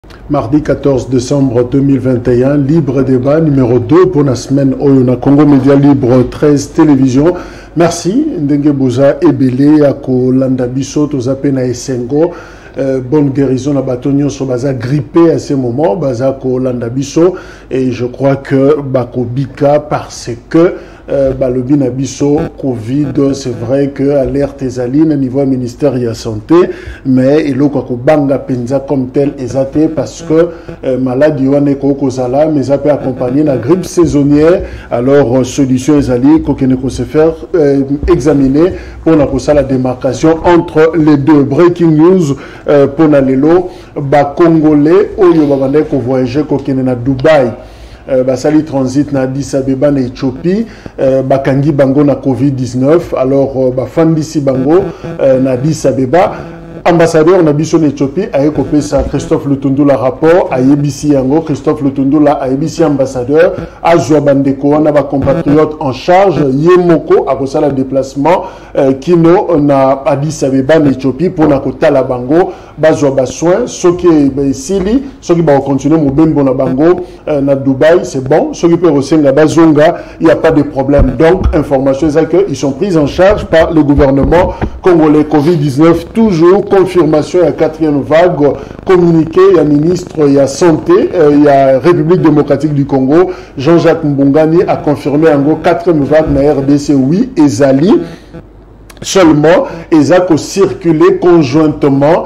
Mardi 14 décembre 2021, libre débat numéro 2 pour la semaine au Congo Média Libre 13 télévision. Merci Ndenge Boza Ebele Ako Landa Biso Tozape na Esengo. Bonne guérison à Batonio sur Baza grippé à ce moment, Baza Ko Landa Biso, et je crois que Bako Bika parce que Balobi Nabiso, Covid, c'est vrai que alerte Ezaline niveau ministère de la santé, mais il y a banga penza comme tel ezate parce que maladie wane kozala mais ça peut accompagner la grippe saisonnière. Alors solution Ezali qu'on se faire examiner pour la démarcation entre les deux. Breaking news pour Nalelo, ba Congolais oyo babande ko voyager ko na Dubaï. Basali transit na Addis Abeba na Éthiopie, bakangi bango na Covid-19, alors bafandisi bango na Addis Abeba. Ambassadeur na biso na Éthiopie a copé ça Christophe Lutundula rapport a yebisi yango. Christophe Lutundula a yebisi ambassadeur a Bandeko wana ba compatriote en charge yemoko a kosala déplacement kino na Addis Abeba na Éthiopie pour na kotala bango bazwa ba soin soki sili soki ba continuer mobembo na bango na Dubaï c'est bon soki peut resenga bazonga il y a pas de problème. Donc information c'est que ils sont pris en charge par le gouvernement congolais. Covid-19 toujours confirmation à 4e vague, communiqué, il y a ministre, il y a santé, il y a République démocratique du Congo, Jean-Jacques Mbongani a confirmé en gros 4e vague na RDC, oui, Ezali. Seulement, ils ont circulé conjointement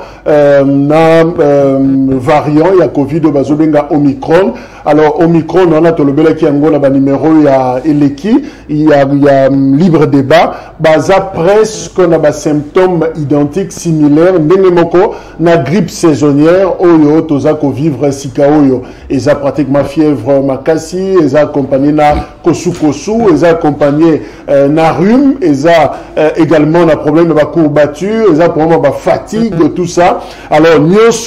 variant, il y a Covid, bazobenga Omicron. Alors, Omicron, on a tout le bel qui a un numéro, il y a Eleki, il y a libre débat. Baza presque, on a des symptômes identiques, similaires. N'engemoko, na grippe saisonnière, oyo, tozako vivre sika oyo. Ils ont pratiquement fièvre makasi, ils ont accompagné na kosu, ils ont accompagné na rhume, ils ont également on a problème de la courbature, ils ont problème de fatigue, tout ça. Alors,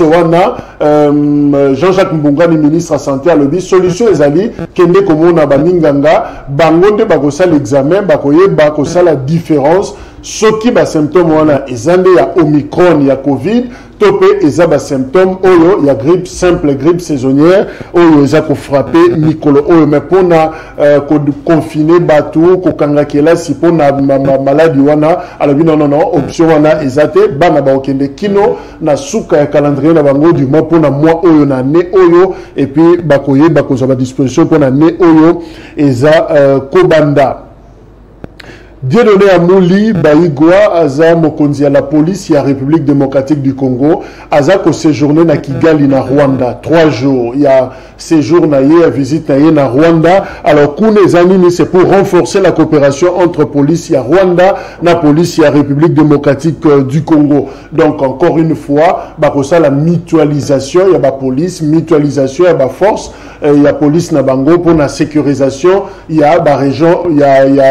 Jean-Jacques Mbongani, ministre de la Santé, a le solution ezali kende komo na baninganga bangonde bakosa l'examen bakoye bakosa la différence soki ba symptômes wana ezande ya Omicron ya Covid topé eza ba symptômes oyo ya grippe simple grippe saisonnière oyo eza ko frapper mikolo oyo mais pona ko confiner batu ko kangakela si pona maladie wana alors non option wana ezate bana ba okende kino na suka ya calendrier na bango du mois pona mois oyo na ne oyo et puis bakoye bakoza ba disposition pona ne oyo eza kobanda. Dieudonné Amouli Baigwa aza mokonzi ya la police ya République démocratique du Congo aza ko séjourné na Kigali na Rwanda 3 jours. Il y a séjour na ye à visite na ye na Rwanda. Alors kune zanini c'est pour renforcer la coopération entre police ya Rwanda na police ya République démocratique du Congo. Donc encore une fois bakosa la mutualisation il y a ba police mutualisation il y a ba force il y a police na bango pour la sécurisation il y a ba région il y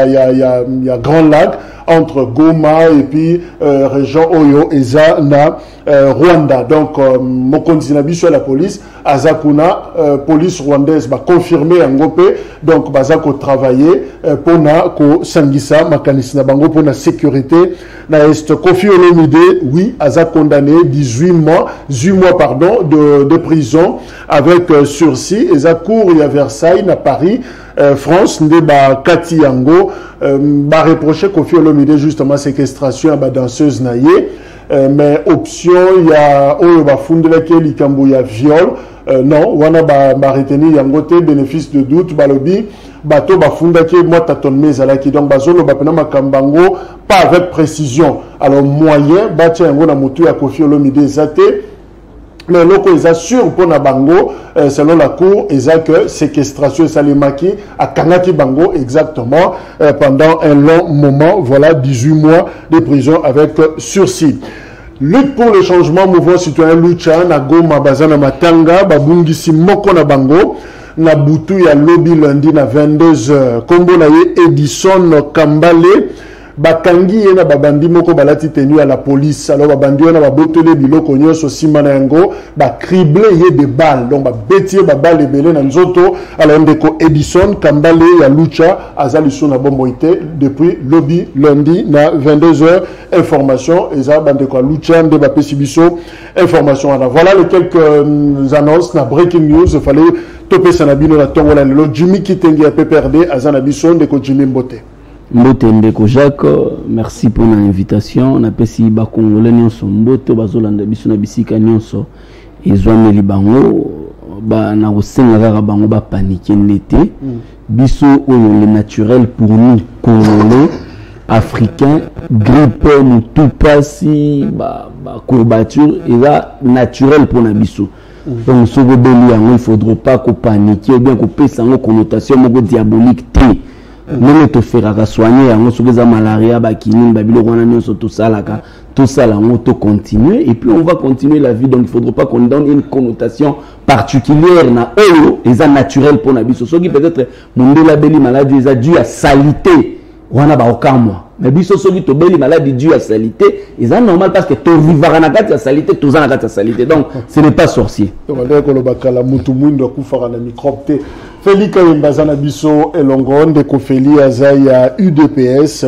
a Grand Lac entre Goma et puis région Oyo Eza na Rwanda. Donc mokonzi na biso la police azakuna police rwandaise ba confirmer ngopé donc bazako travailler pour na ko sangisa makanisi na bango pour la sécurité na est Kofi Olomide oui aza condamné 18 mois de prison avec sursis et cour à Versailles na Paris France ndeba Kati Yango ba reproché Kofi Olomide justement séquestration à ba danseuse naie mais option il y a oyo ba fundela ke likambo ya viol non wana ba retenir yango te bénéfice de doute balobi bato ba funda ke moi taton mezala ki donc bazolo ba pena makambango pas avec précision alors moyen ba tia yango na mutu ya Kofi Olomide zate. Mais loko ils assurent pour na bango selon la cour ils a que séquestration salimaki à Kanaki bango exactement pendant un long moment voilà 18 mois de prison avec sursis. Lutte pour le changement mouvement citoyen Lucha na Goma bazana matanga babungisi moko na bango na butu ya lobby lundi na 22h kombo na ye Edison Kambale bakangi ye na babandi moko balati tenu à la police alors babandi wana babotole biloko nyonso sima na yango bacrible ye de balles donc babeti ba balle ebele na nzoto alors ndeko Edison Kambale ya Lucha azali so na bombo ite depuis lobby lundi na 22h information eza bandeko Lucha nde bapesi biso information wana voilà les quelques annonces na breaking news il fallait toper sanabino na tongo la lelo Jimmy Kitenge ya PPRD azana biso ndeko Jimmy Mbote Mbote ndeko Jacques, merci pour l'invitation. On appelle si ba Congolais nyonso mbote bazolanda biso na bisika nyonso ezwameli bango ba na kosenga kaka bango ba paniquer l'été. Biso oyo le naturel pour nous Congolais africains grippe nous tout pasi ba courbature et là naturel pour na biso. Donc ce bobeli yango il faudra pas ko paniquer ou bien ko pesa ngo connotation moko diabolique té. Même te faire soigner yango soki malaria bakini babilo wana nyonso tout ça on to continuer et puis on va continuer la vie donc il faudra pas qu'on donne une connotation particulière na oyo eza naturel pour na biso soki peut-être monde la beli maladie eza dû à salité wana ba okamwa mais biso soki to beli maladie dû à salité eza normal parce que to vivara na kati ya salité to za na kati ya salité donc ce n'est pas sorcier donc on ko lo bakala mutu mundo kufara na microbe te Félix Mbazana biso elongo ndeko Feli azaya UDPS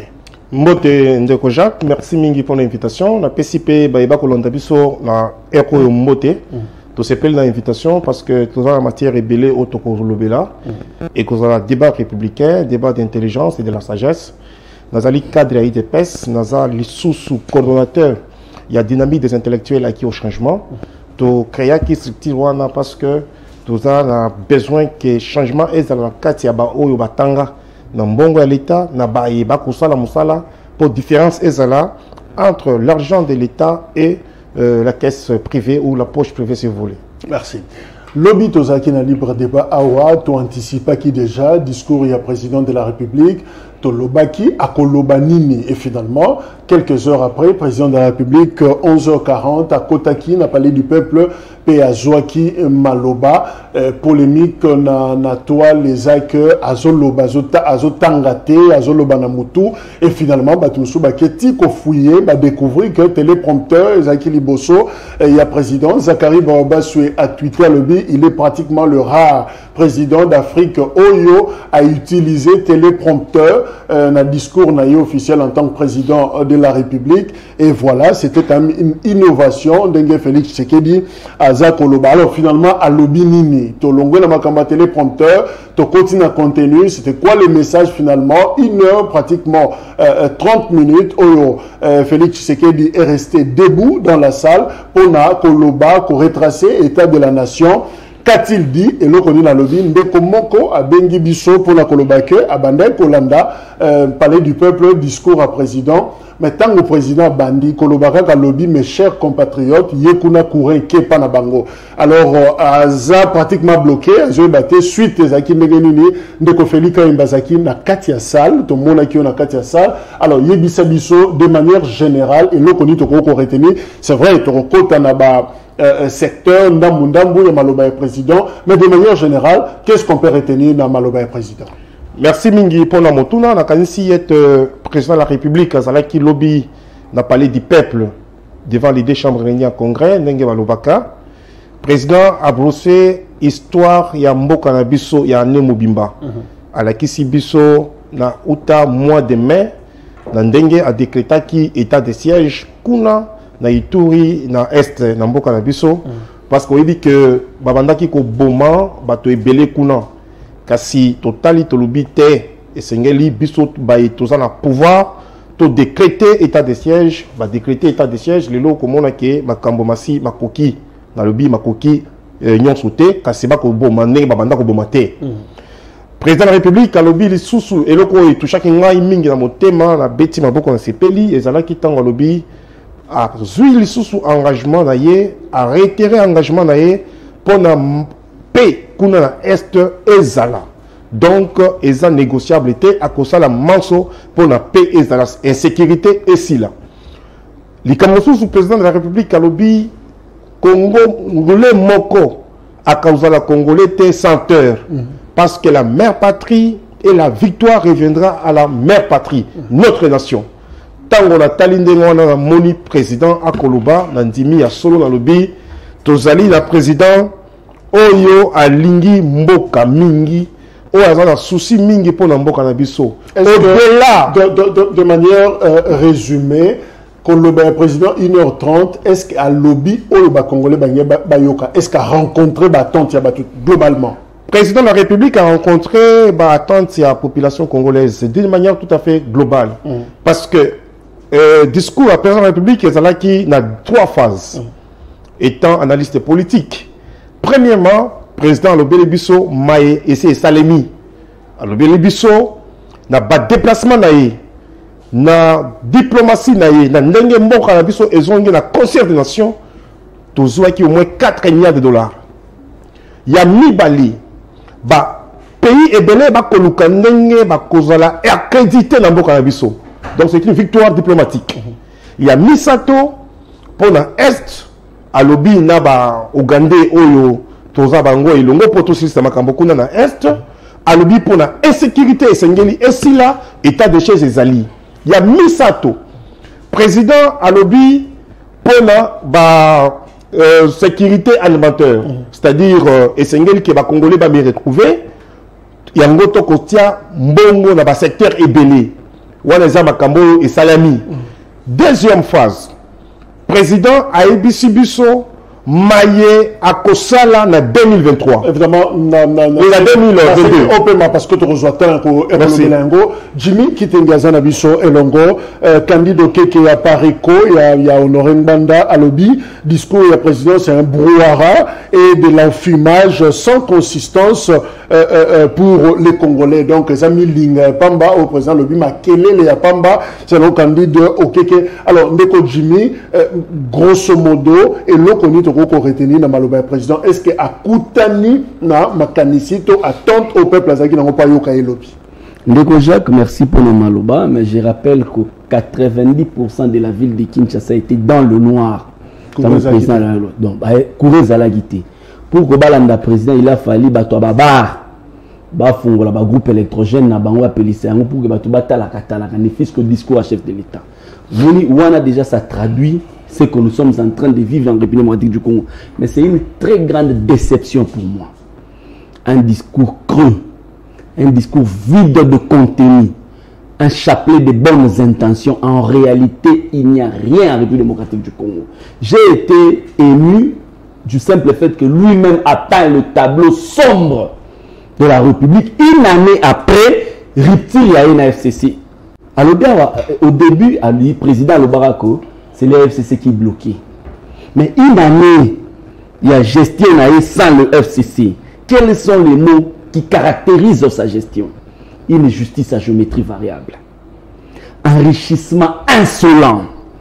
Mbote ndeko Jacques merci mingi pour l'invitation na PCP ba kolonda biso na eko yo Mbote to s'appelle na invitation parce que tout en matière rebelle autoko lobela et que ça débat républicain débat d'intelligence et de la sagesse nazali cadre UDPS nazali sous coordonnateur il y a dynamique des intellectuels acquis au changement to créer qui structure wana parce que tout ça a besoin que changement est dans la carte ya ba oyo batanga na mbongo ya l'état na ba yeba kusala musala pour différence est là entre l'argent de l'état et la caisse privée ou la poche privée si vous voulez. Merci. Lobby tozaki na libre débat awa to anticipa qui déjà discours ya président de la République to lobaki akoloba nini et finalement quelques heures après président de la République 11h40 à Kotaki na palais du peuple pe azwaki maloba polémique na toile les acteurs azoloba azotangate azoloba na mutu et finalement batumsu baketi ko fouiller ba découvrir que téléprompteur ezaki liboso il y a président Zakari Baobaswe a tweeté lobby il est pratiquement le rare président d'Afrique Oyo à utiliser téléprompteur dans le discours officiel en tant que président de la République. Et voilà, c'était quand même une innovation d'Engue Félix Tshisekedi à Zakoloba. Alors finalement, à Lobinini, to longue na makamba téléprompteur, to continue à contenu, c'était quoi le message finalement? 1 heure, pratiquement 30 minutes, Oyo Félix Tshisekedi est resté debout dans la salle pour na Koloba, pour retracer l'état de la nation. Qu'a-t-il dit? Et l'on connaît dans le bin, Ndeko Moko a bengi biso pour la kolobake, a bandel Kolanda, palais du peuple, discours à président. Mais tant que le président bandi, kolobaka ka lobby, mes chers compatriotes, yekuna kouren kepa na bango. Alors, aza pratiquement bloqué, azo batté suite des aki megenini, Ndeko Felika Mbazaki na katia salle, to mona ki na katia salle. Alors, yebisa biso de manière générale, et l'on connaît to ko retenir, c'est vrai, to kota na ba secteur Ndamundambu et Maloba président, mais de manière générale, qu'est-ce qu'on peut retenir dans Maloba président? Merci Mingi pour la motuna. La Kanisi est président de la République, qui lobby n'a parlé du peuple devant les 2 chambres réunies en congrès, Nenge Malobaka. Président a brossé histoire, il y a Mboka na biso, il y a Nemo Bimba. À la Kisi biso, na Uta mois de mai, Nandenge a décrété qui état de siège, Kuna. Na Ituri na est na mboka na biso parce qu'on dit que babandaki ko boma bato ebele kuna kasi totali tolobi te esengeli biso ba etoza na pouvoir to décréter état de siège ba décréter état de siège lelo komona ke makambo masi makoki na lobi makoki nyonso te kasi ba ko boma ndenge babanda ko boma te président de la République alobi lisusu eloko etushaki ngai mingi na motema na beti maboko na sepeli ezalaki tango alobi a zui sous engagement naie a réitéré engagement naie pour na paix kuna na est ezala donc eza négociable était à cause la manso pour na paix ezala insécurité et là likambo sous président de la République alobi Congo ngolé moko à cause la congolais té senteur parce que la mère patrie et la victoire reviendra à la mère patrie, notre nation. Tant qu'on a talindé, on a moni président à Koloba, Nandimi à Solo dans le bi, Tozali la président, Oyo a Lingi Mboka Mingi, Oyo a souci Mingi pour Mboka Nabiso. Au-delà, de manière résumée, quand le président 1h30, est-ce qu'à lobby ou le Congolais Bayoka, est-ce qu'à rencontrer Batante globalement? Le président de la République a rencontré Batante la population congolaise d'une manière tout à fait globale. Parce que discours à président de la République, il y a 3 phases. Étant analyste politique. Premièrement, président Lobele Bisso Maé et c'est Salemi. Lobele Bisso n'a pas de déplacement na diplomatie na ndenge mboka na biso ezongi na concert des nations tozwa ki au moins 4 milliards de dollars. Ya mibali ba pays ebele ba koluka ndenge ba kozala accrédité na mboka na biso. Donc c'est une victoire diplomatique. Il y a Misato pour la Est à lobby na ba Ougandais oyo toza bango ilongo poto système makambo na Est à lobby pour la insécurité esengeli esila état de chez les alliés. Il y a Misato président à lobby pour la sécurité alimentaire, c'est-à-dire esengeli que ba congolais ba me retrouver yango to kotia mbongo na ba secteur ebele wana za makambo et salami. Deuxième phase, président a Bisso Maye à Kosala en 2023. Évidemment, la 2022. Parce que tu reçois tant que Jimmy Kitengazana Bisso Elongo, candidat qui est à Parico, il y a Honoré Mbanda à Lobby, discours et la président, c'est un brouhaha et de l'enfumage sans consistance pour les Congolais. Donc, les amis Ling Pamba au président Lobby, Makele le Pamba, c'est le candidat au Keke. Alors, Ndeko Jimmy, grosso modo, et l'on connaît retenir na maloba président, est-ce que à Koutani na makanisito attente au peuple azaki na pas yoka elobi? Ndeko Jacques, merci pour le maloba, mais je rappelle que 90% de la ville de Kinshasa était dans le noir. Donc, coureuse à la guité. Pour que balanda président, il a fallu bato babar. Bafongola ba groupe électrogène na bango apelisa yango pour que bato batala katala ne fils que discours à chef de l'État. Voni wana déjà ça traduit ce que nous sommes en train de vivre en République démocratique du Congo. Mais c'est une très grande déception pour moi. Un discours creux, un discours vide de contenu, un chapelet de bonnes intentions. En réalité, il n'y a rien en République démocratique du Congo. J'ai été ému du simple fait que lui-même a peint le tableau sombre de la République une année après rupture à une FCC. Alors, au début, le président Lobarako, c'est le FCC qui est bloqué. Mais une année, il y a gestion sans le FCC. Quels sont les mots qui caractérisent sa gestion? Une justice à géométrie variable. Enrichissement insolent.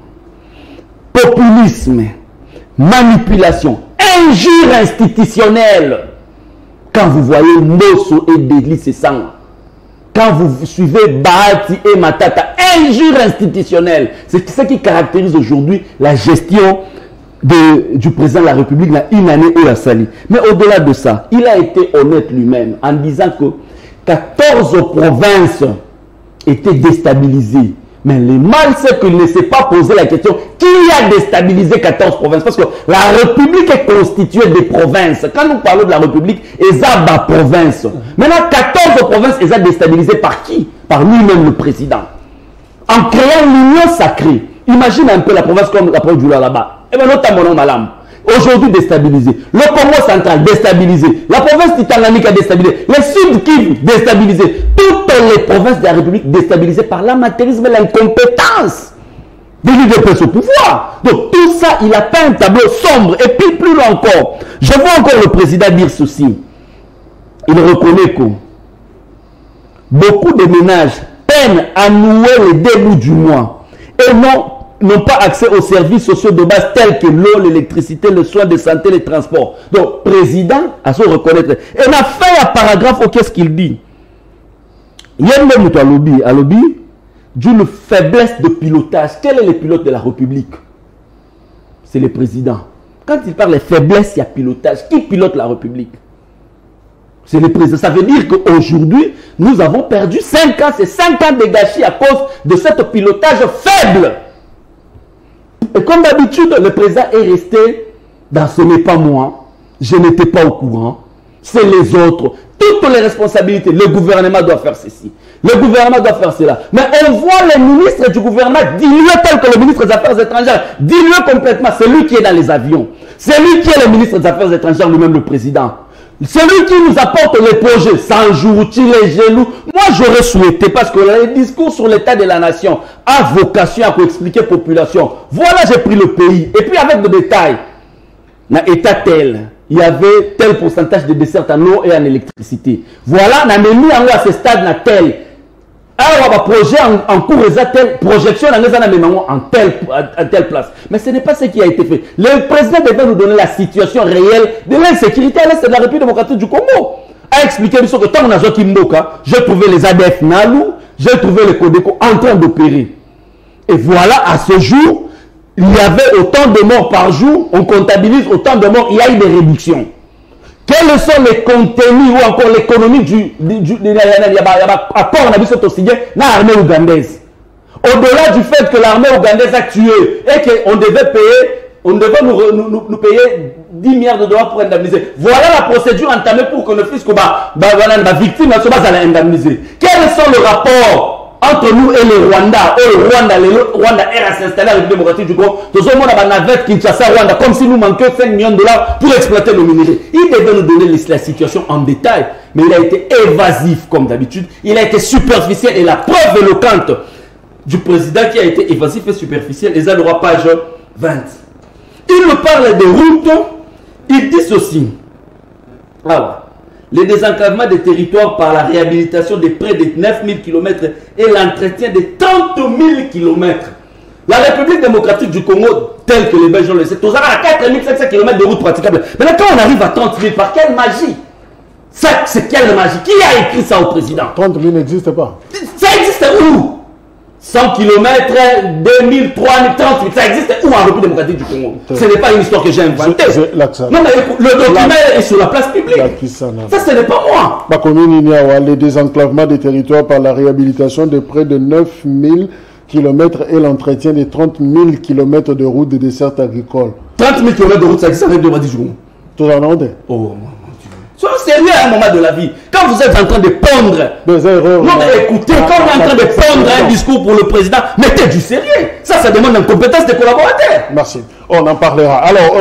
Populisme. Manipulation. Injure institutionnelle. Quand vous voyez Mosso et Deli, c'est ça. Quand vous suivez Bahati et Matata, injure institutionnelle. C'est ce qui caractérise aujourd'hui la gestion du président de la République dans une année où il a sali. Mais au-delà de ça, il a été honnête lui-même en disant que 14 provinces étaient déstabilisées. Mais le mal, c'est qu'il ne s'est pas posé la question qui a déstabilisé 14 provinces. Parce que la République est constituée de provinces. Quand nous parlons de la République, ils ont des provinces. Maintenant, 14 provinces, ils ont déstabilisé par qui? Par lui-même, le président. En créant l'union sacrée. Imagine un peu la province comme la province du là-bas. Et bien, notamment Malam. Aujourd'hui déstabilisé. Le Congo central déstabilisé. La province du Tanganyika déstabilisée. Le Sud Kivu déstabilisé. Toutes les provinces de la République déstabilisées par l'amateurisme et l'incompétence de l'UDPS au pouvoir. Donc tout ça, il a peint un tableau sombre. Et puis plus loin encore, je vois encore le président dire ceci. Il reconnaît que beaucoup de ménages peinent à nouer le début du mois et n'ont pas accès aux services sociaux de base tels que l'eau, l'électricité, le soin de santé, les transports. Donc, président, à se reconnaître. Et on a fait un paragraphe, qu'est-ce qu'il dit? Il y a même à lobby d'une faiblesse de pilotage. Quel est le pilote de la République? C'est le président. Quand il parle de faiblesse, il y a pilotage. Qui pilote la République? C'est le président. Ça veut dire qu'aujourd'hui, nous avons perdu 5 ans. C'est 5 ans de gâchis à cause de ce pilotage faible. Et comme d'habitude, le président est resté dans ce n'est pas moi. Je n'étais pas au courant. C'est les autres. Toutes les responsabilités. Le gouvernement doit faire ceci. Le gouvernement doit faire cela. Mais on voit les ministres du gouvernement dilués tel que le ministre des Affaires étrangères. Dilués complètement. C'est lui qui est dans les avions. C'est lui qui est le ministre des Affaires étrangères, lui-même le président. C'est lui qui nous apporte les projets. Sans jour, les genoux. Moi, j'aurais souhaité, parce que le discours sur l'état de la nation a vocation à expliquer la population. Voilà, j'ai pris le pays. Et puis avec des détails. Dans l'état tel, il y avait tel pourcentage de desserts en eau et en électricité. Voilà, on a mis à ce stade tel. Alors, on va projet en cours, telle projection en telle place. Mais ce n'est pas ce qui a été fait. Le président devait nous donner la situation réelle de l'insécurité à l'est de la République démocratique du Congo. A expliqué que tant qu'on a Kimboka, j'ai trouvé les ADF Nalou, j'ai trouvé les Codeco en train d'opérer. Et voilà, à ce jour, il y avait autant de morts par jour, on comptabilise autant de morts, il y a eu des réductions. Quels sont les contenus ou encore l'économie de l'accord dans l'armée ougandaise? Au-delà du fait que l'armée ougandaise a tué et qu'on devait nous payer 10 milliards de dollars pour indemniser. Voilà la procédure entamée pour que le fisc la victime soit indemnisée. Quels sont les rapports entre nous et le Rwanda? Le Rwanda est à s'installer à la République démocratique du Congo. Nous avons une navette Kinshasa Rwanda comme si nous manquions 5 millions de dollars pour exploiter nos minéraux. Il devait nous donner la situation en détail, mais il a été évasif comme d'habitude. Il a été superficiel et la preuve éloquente du président qui a été évasif et superficiel. Les droit page 20. Il me parle de routes. Il dit ceci. Alors, le désenclavement des territoires par la réhabilitation de près de 9000 km et l'entretien de 30 000 km. La République démocratique du Congo, telle que les Belges le savent, tous à 4500 km de routes praticables. Maintenant, quand on arrive à 30 000, par quelle magie? Ça, c'est quelle magie? Qui a écrit ça au président? 30 000 n'existe pas. Ça existe où? 100 km, 2000, 3000, 30 000, ça existe où en République démocratique du Congo? Ce n'est pas une histoire que j'ai inventée. Non, mais le document est sur la place publique. Ça, ce n'est pas moi. Le désenclavement des territoires par la réhabilitation de près de 9000 km et l'entretien de 30 000 km de routes de dessert agricole. 30 000 km de routes, ça existe en République démocratique du Congo. Tout en ordre. Oh, soyez sérieux à un moment de la vie. Quand vous êtes en train de pondre, non mais écoutez, quand on est en train de pondre un discours pour le président, mettez du sérieux. Ça demande une compétence des collaborateurs. Merci. On en parlera. Alors,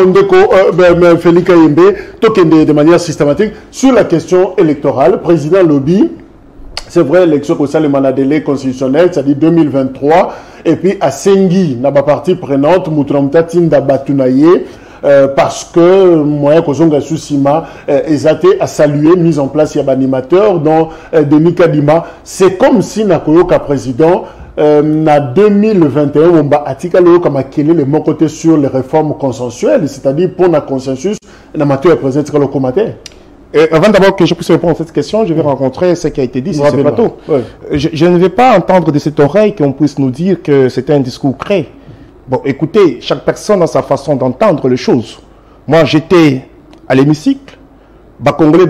Félix Kayembe, de manière systématique, sur la question électorale, président Lobby, c'est vrai, l'élection au sein le mandat délai constitutionnel, c'est-à-dire 2023, et puis à Sengi, dans la partie prenante, Moutramta Tinda Batunaye, parce que moi, Kozonga Susima, Ezate a salué mise en place il y a animateur dont Denis Kadima. C'est comme si Nakoyoka président en 2021 on va articuler comme quel le mon côté sur les réformes consensuelles, c'est-à-dire pour un consensus, l'amateur présente le commentaire. Avant d'abord que je puisse répondre à cette question, je vais rencontrer ce qui a été dit sur ce plateau. Ouais. Je ne vais pas entendre de cette oreille qu'on puisse nous dire que c'était un discours créé. Bon, écoutez, chaque personne a sa façon d'entendre les choses. Moi, j'étais à l'hémicycle. Congolais,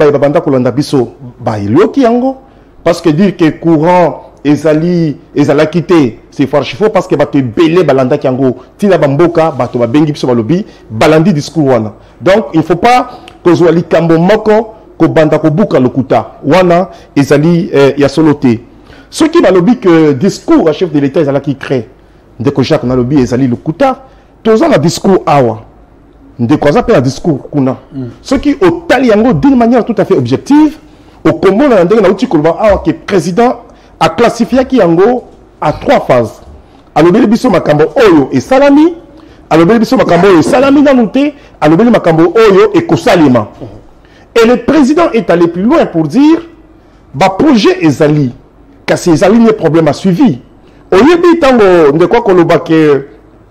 parce que dire que courant ezali quitté, c'est farchifo parce que te belé balanda kiango tina bamboka bato babengi biso balobi balandi discours wana. Donc il faut pas que zo ali kambo moko ko banda ko buka lokuta wana ezali ya soloté. Ceux qui balobi que discours à chef de l'État ezala qui crée ndeko Jacques na lobi ezali lokuta toza na discours awa ndeko za pe na discours kuna. Ceux qui au taliango d'une manière tout à fait objective au Congo na ndenge na uti kolba awa que président a classifié Kiango à 3 phases. Alobeli biso makambo oyo et salami, alobeli biso makambo oyo salami nanouté, alobeli makambo oyo et kosalima. Et le président est allé plus loin pour dire ba projet ezali, kasi ezali ni problème à suivi. Oyebi tango de quoi koloba que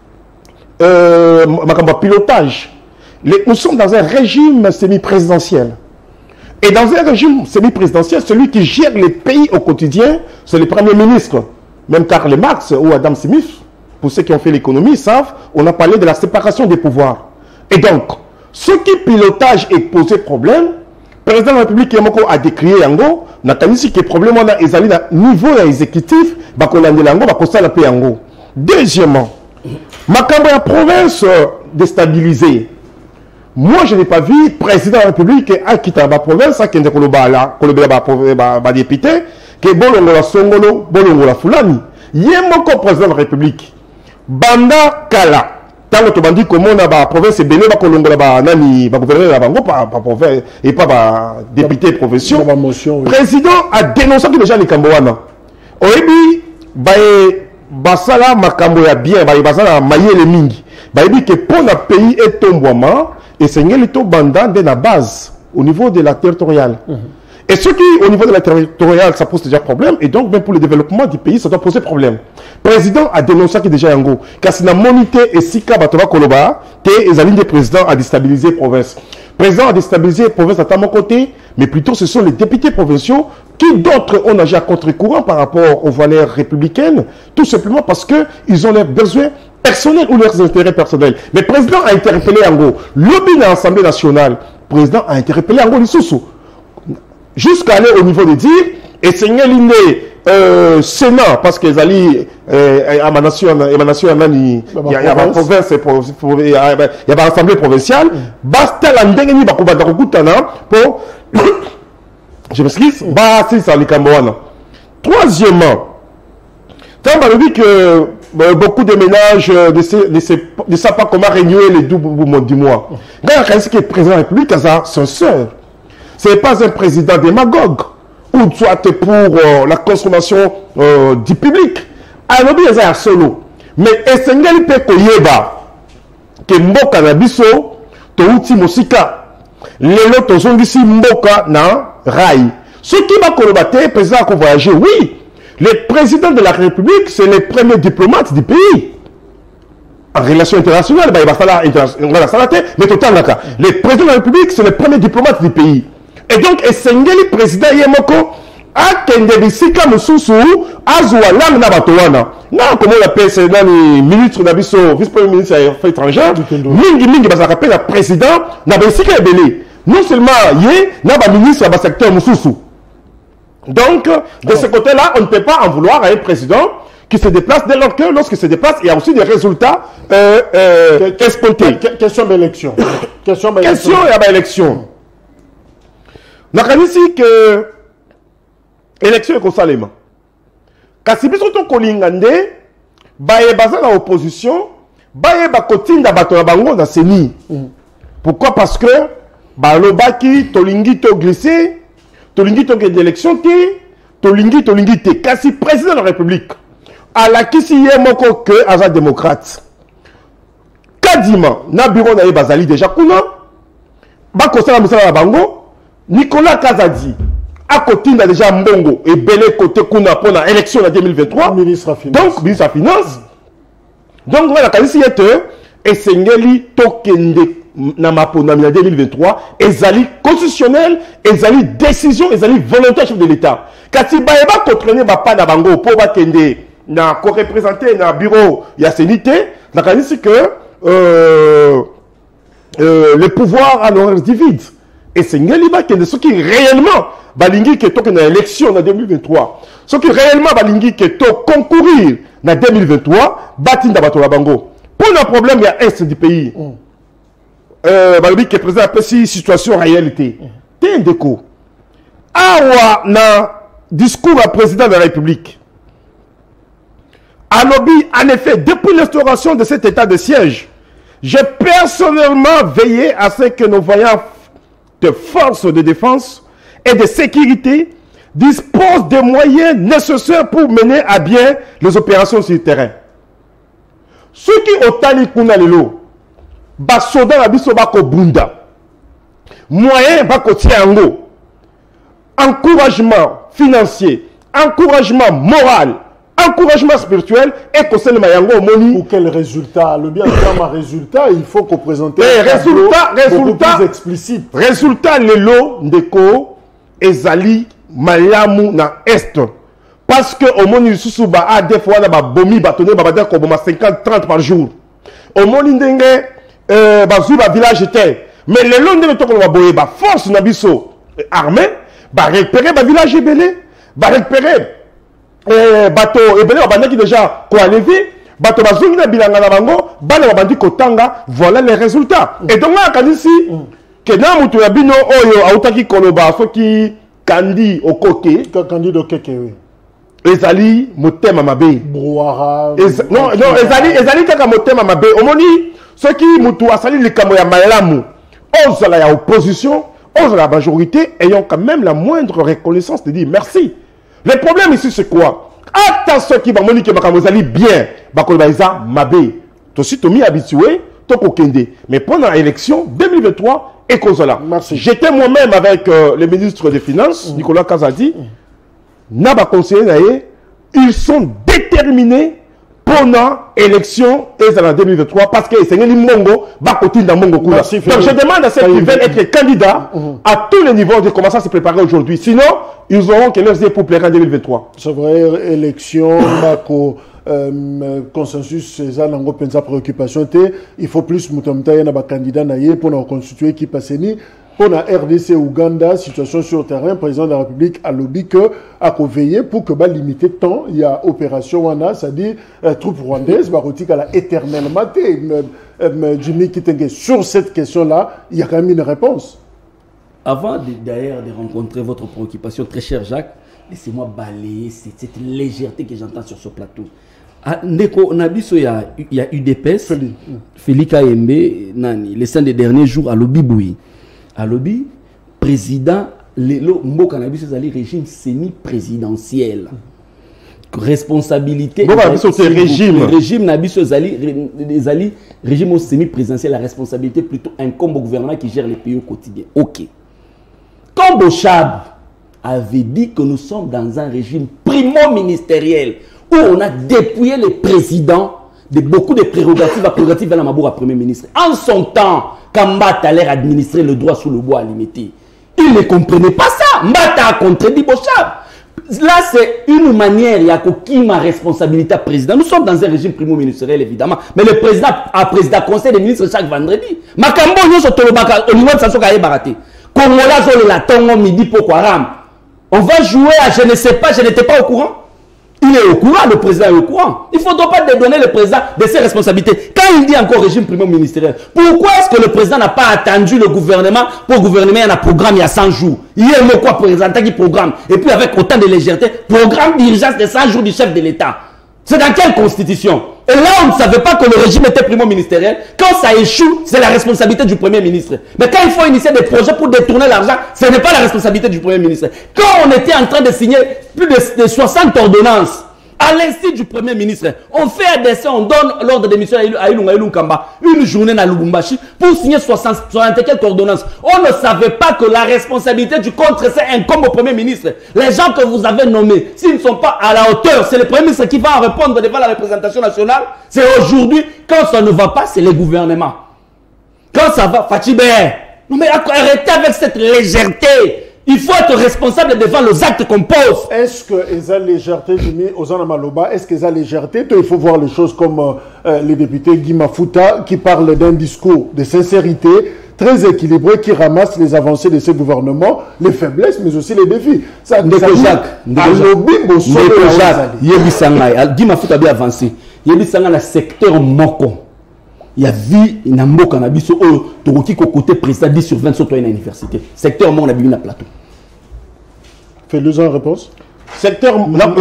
makambo pilotage. Nous sommes dans un régime semi-présidentiel. Et dans un régime semi-présidentiel, celui qui gère les pays au quotidien, c'est le Premier ministre. Même Karl Marx ou Adam Smith, pour ceux qui ont fait l'économie, savent, on a parlé de la séparation des pouvoirs. Et donc, ce qui pilotage est posé problème, président de la République a décrié yango na kanisi que problème on a ezali na niveau exécutif ba kolande yango ba kosala pe yango. Deuxièmement, makambo ya province déstabilisée. Moi je n'ai pas vu président de la République a quitté la province a kende koloba ba député que bolongo la songolo bolongo la fulani. Yemoko président de la République banda kala tant que bandi comme on a ba province belé ba kolongola ba nani ba gouverneur la bango pas province et pas ba député provinciaux. Président a dénoncé que déjà les Camboana oyebi ba basala makambo ya bien ba basala maye le mingi ba yebi que pour le pays est tombouama et seigneur to banda de la base au niveau de la territoriale. Et ce qui, au niveau de la territoriale, ça pose déjà problème. Et donc, même pour le développement du pays, ça doit poser problème. Le président a dénoncé que déjà Yango, car c'est la monité et Sika Batova Koloba, que les alliés des présidents a déstabilisé la province. Le président a déstabilisé la province à mon côté, mais plutôt ce sont les députés provinciaux qui d'autres ont agi à contre-courant par rapport aux valeurs républicaines, tout simplement parce qu'ils ont leurs besoins personnels ou leurs intérêts personnels. Mais le président a interpellé Yango. Lobby dans l'Assemblée nationale, le président a interpellé Yango Lissoussou. Jusqu'à aller au niveau de dire, et Seigneur l'Indé, Sénat, parce qu'ils allaient émanation, il y a la province, il y a l'Assemblée provinciale, basta l'andengeni bakubanda kukutana pour, je m'excuse, basta ça les Camboana. Troisièmement, quand on dit que beaucoup de ménages ne savent pas comment renouer les doubles du mois. Quand il y a quelqu'un qui est président de la République, c'est son soeur. Ce n'est pas un président démagogue ou soit pour la consommation du public. Alors, il y a un solo. Mais Essengeli pe koyeba que mboka na biso to uti mosika lelo to zongisi mboka na rai. Ce qui va kolobate président a voyager, oui. Le président de la République, c'est le premier diplomate du pays. En relation internationale, il va falloir mais total naka. Le président de la République, c'est le premier diplomate du pays. Et donc, Essengeli président Yemoko a kendebisika mususu azwa lam na batowana. Na comment on l'appelle, c'est dans les ministres d'Abisso, vice-premier ministre des Affaires étrangères, mingi basaka pe la président na besika ebele. Non seulement yé na ba ministre ba secteur mususu. Donc, de ce côté-là, on ne peut pas en vouloir à un président qui se déplace dès lors que lorsqu'il se déplace, il y a aussi des résultats escomptés. Question d'élection. Question d'élection. Nous avons dit que l'élection est comme ça. Kasi biso to kolingande, baye baza na opposition, baye bakotinda bato na bango na seni. Pourquoi? Parce que balobaki tolingi to glisser, tolingi to gagner l'élection te, tolingi te. Kasi président de la République, à la kisi yemoko que aza démocrate. Kadima na bureau na bazali déjà kuna, bakosala musala na bango. Nicolas Kazadi a kotinda déjà mbongo et belé côté kuna pour la élection en 2023. Ministre Finance. Donc, ministre de Finance. Donc, voilà, quand il y a et Sengeli Tokende Namapona en 2023, ezali constitutionnel, ezali décision, ezali volonté chef de l'État. Quand il va contraindre pas na bango pour bakende na co-représenté na bureau ya sénité, la canisi que le pouvoir a l'horaire divide. Et c'est ce qui réellement balingi que toque na élection en 2023. Ce qui réellement balingi que toque concourir en 2023, batinda batola bango. Pour le problème, il y a est du pays. Balingi que présente un peu si situation réalité. T'es un déco. Awa na discours à président de la République. Alobi, en effet, depuis l'instauration de cet état de siège, j'ai personnellement veillé à ce que nos voyants de forces de défense et de sécurité disposent des moyens nécessaires pour mener à bien les opérations sur le terrain. Ceux qui ont tali kuna lelo, basoda na biso bako bunda, moyen bako tiango, encouragement financier, encouragement moral, encouragement spirituel et conseil mayango moni. Pour quel résultat? Le bien terme résultat, il faut qu'on présente résultat plus explicite. Résultat lelo ndeko ezali malamu na est. Parce que au moni susu ba a des fois na ba bomi batonné ba ba ko boma 50-30 par jour. Au moni ndenge ba zu ba village était. Mais lelo ndenge to ko ba boye ba force na biso armée, va récupérer le village ébélé, va récupérer bateau ébélé, va qui déjà quoi lever, bateau bazongi na bilanga na bango, bana ba bandi kotanga, voilà les résultats. Et donc là quand ici que na mutu ya bino oyo autaki koloba soki kandi okoke, kandi okeke oui. Ezali motema mabe. Brouhaha. Non, ezali kaka motema mabe. Omoni soki mutu asali likamo ya malamu, ozala ya opposition, ozala la majorité ayant quand même la moindre reconnaissance de dire merci. Le problème ici c'est quoi? Attention qui va monique bakamozali bien, bakolibaïza mabe. Tosi tomi habitué, tokokende. Mais pendant l'élection 2023 et Kozola. J'étais moi-même avec le ministre des Finances, Nicolas Kazadi. Naba conseiller, ils sont déterminés pendant l'élection et en 2023 parce que c'est les Mongo, Bakotin Mongo Kula. Donc je demande à ceux qui veulent être candidats à tous les niveaux de commencer à se préparer aujourd'hui. Sinon, ils auront que leurs yeux pour plaire en 2023. C'est vrai, élection, Bako. Consensus, c'est ça, n'ango pensa préoccupation. Il faut plus mutamta na ba candidat naie pour nous constituer qui passe ni. Pour la RDC Ouganda, situation sur le terrain, le président de la République a lobby que à veiller pour que limiter le temps. Il y a opération Wana, c'est-à-dire troupes rwandaises, barotique à la éternellement. Jimmy Kitenge, sur cette question-là, il y a quand même une réponse. Avant d'ailleurs de rencontrer votre préoccupation, très cher Jacques, laissez-moi balayer cette légèreté que j'entends sur ce plateau. Ndeko Nabiso, il y a UDPS, Félix Kayembe, Nani, les 5 des derniers jours à lobby Boui. À lobby, président, Lelo Mboka Nabiso, c'est un régime semi-présidentiel. Responsabilité. Régime. Régime Nabiso, régime semi-présidentiel, la responsabilité plutôt incombe au gouvernement qui gère les pays au quotidien. Ok. Quand Bochab avait dit que nous sommes dans un régime primo-ministériel où on a dépouillé le président de beaucoup de prérogatives vers la Maboura Premier ministre. En son temps, quand Mbata a l'air administrer le droit sous le bois à limiter, il ne comprenait pas ça. Mbata a contredit Bochab. Là, c'est une manière, il y a ma responsabilité à président. Nous sommes dans un régime primo-ministériel, évidemment. Mais le président a président conseil des ministres chaque vendredi. Makambo, nous sommes au niveau de Sansoka et Baraté. Kongola, la Tongo, midi, Poko Haram. On va jouer à je ne sais pas, je n'étais pas au courant. Il est au courant, le président est au courant. Il ne faudra pas dédonner le président de ses responsabilités. Quand il dit encore régime primo-ministériel, pourquoi est-ce que le président n'a pas attendu le gouvernement pour gouverner un programme il y a 100 jours? Il y a quoi présenter qui programme? Et puis avec autant de légèreté, programme d'urgence de 100 jours du chef de l'État. C'est dans quelle constitution? Et là, on ne savait pas que le régime était primo-ministériel. Quand ça échoue, c'est la responsabilité du Premier ministre. Mais quand il faut initier des projets pour détourner l'argent, ce n'est pas la responsabilité du Premier ministre. Quand on était en train de signer plus de 60 ordonnances, à l'instit du Premier ministre, on fait un dessin, on donne l'ordre de mission à Ilunga Ilunkamba, une journée dans Lubumbashi, pour signer 60 quelques ordonnances. On ne savait pas que la responsabilité du contre-essai incombe au Premier ministre. Les gens que vous avez nommés, s'ils ne sont pas à la hauteur, c'est le Premier ministre qui va en répondre devant la représentation nationale. C'est aujourd'hui, quand ça ne va pas, c'est le gouvernement. Quand ça va, Fatibé, non mais arrêtez avec cette légèreté. Il faut être responsable devant les actes qu'on pose. Est-ce que la légèreté, est-ce que la légèreté, il faut voir les choses comme le député Guy Mafuta qui parle d'un discours de sincérité très équilibré qui ramasse les avancées de ce gouvernement, les faiblesses, mais aussi les défis. Ça, Guy Mafuta a bien avancé. Il y a le secteur Moko. Il y a vie, il y a un mot qu'on a vu sur eux, côté président 10 sur 20 sur toi à l'université. Secteur, on a vu un plateau. Fais-le en réponse. Secteur, on a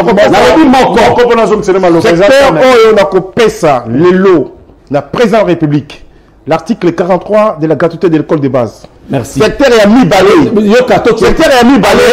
coupé ça, le lot, la présidente de la République, l'article 43 de la gratuité de l'école de base. Merci. Secteur est mis balé. Secteur est mis balé.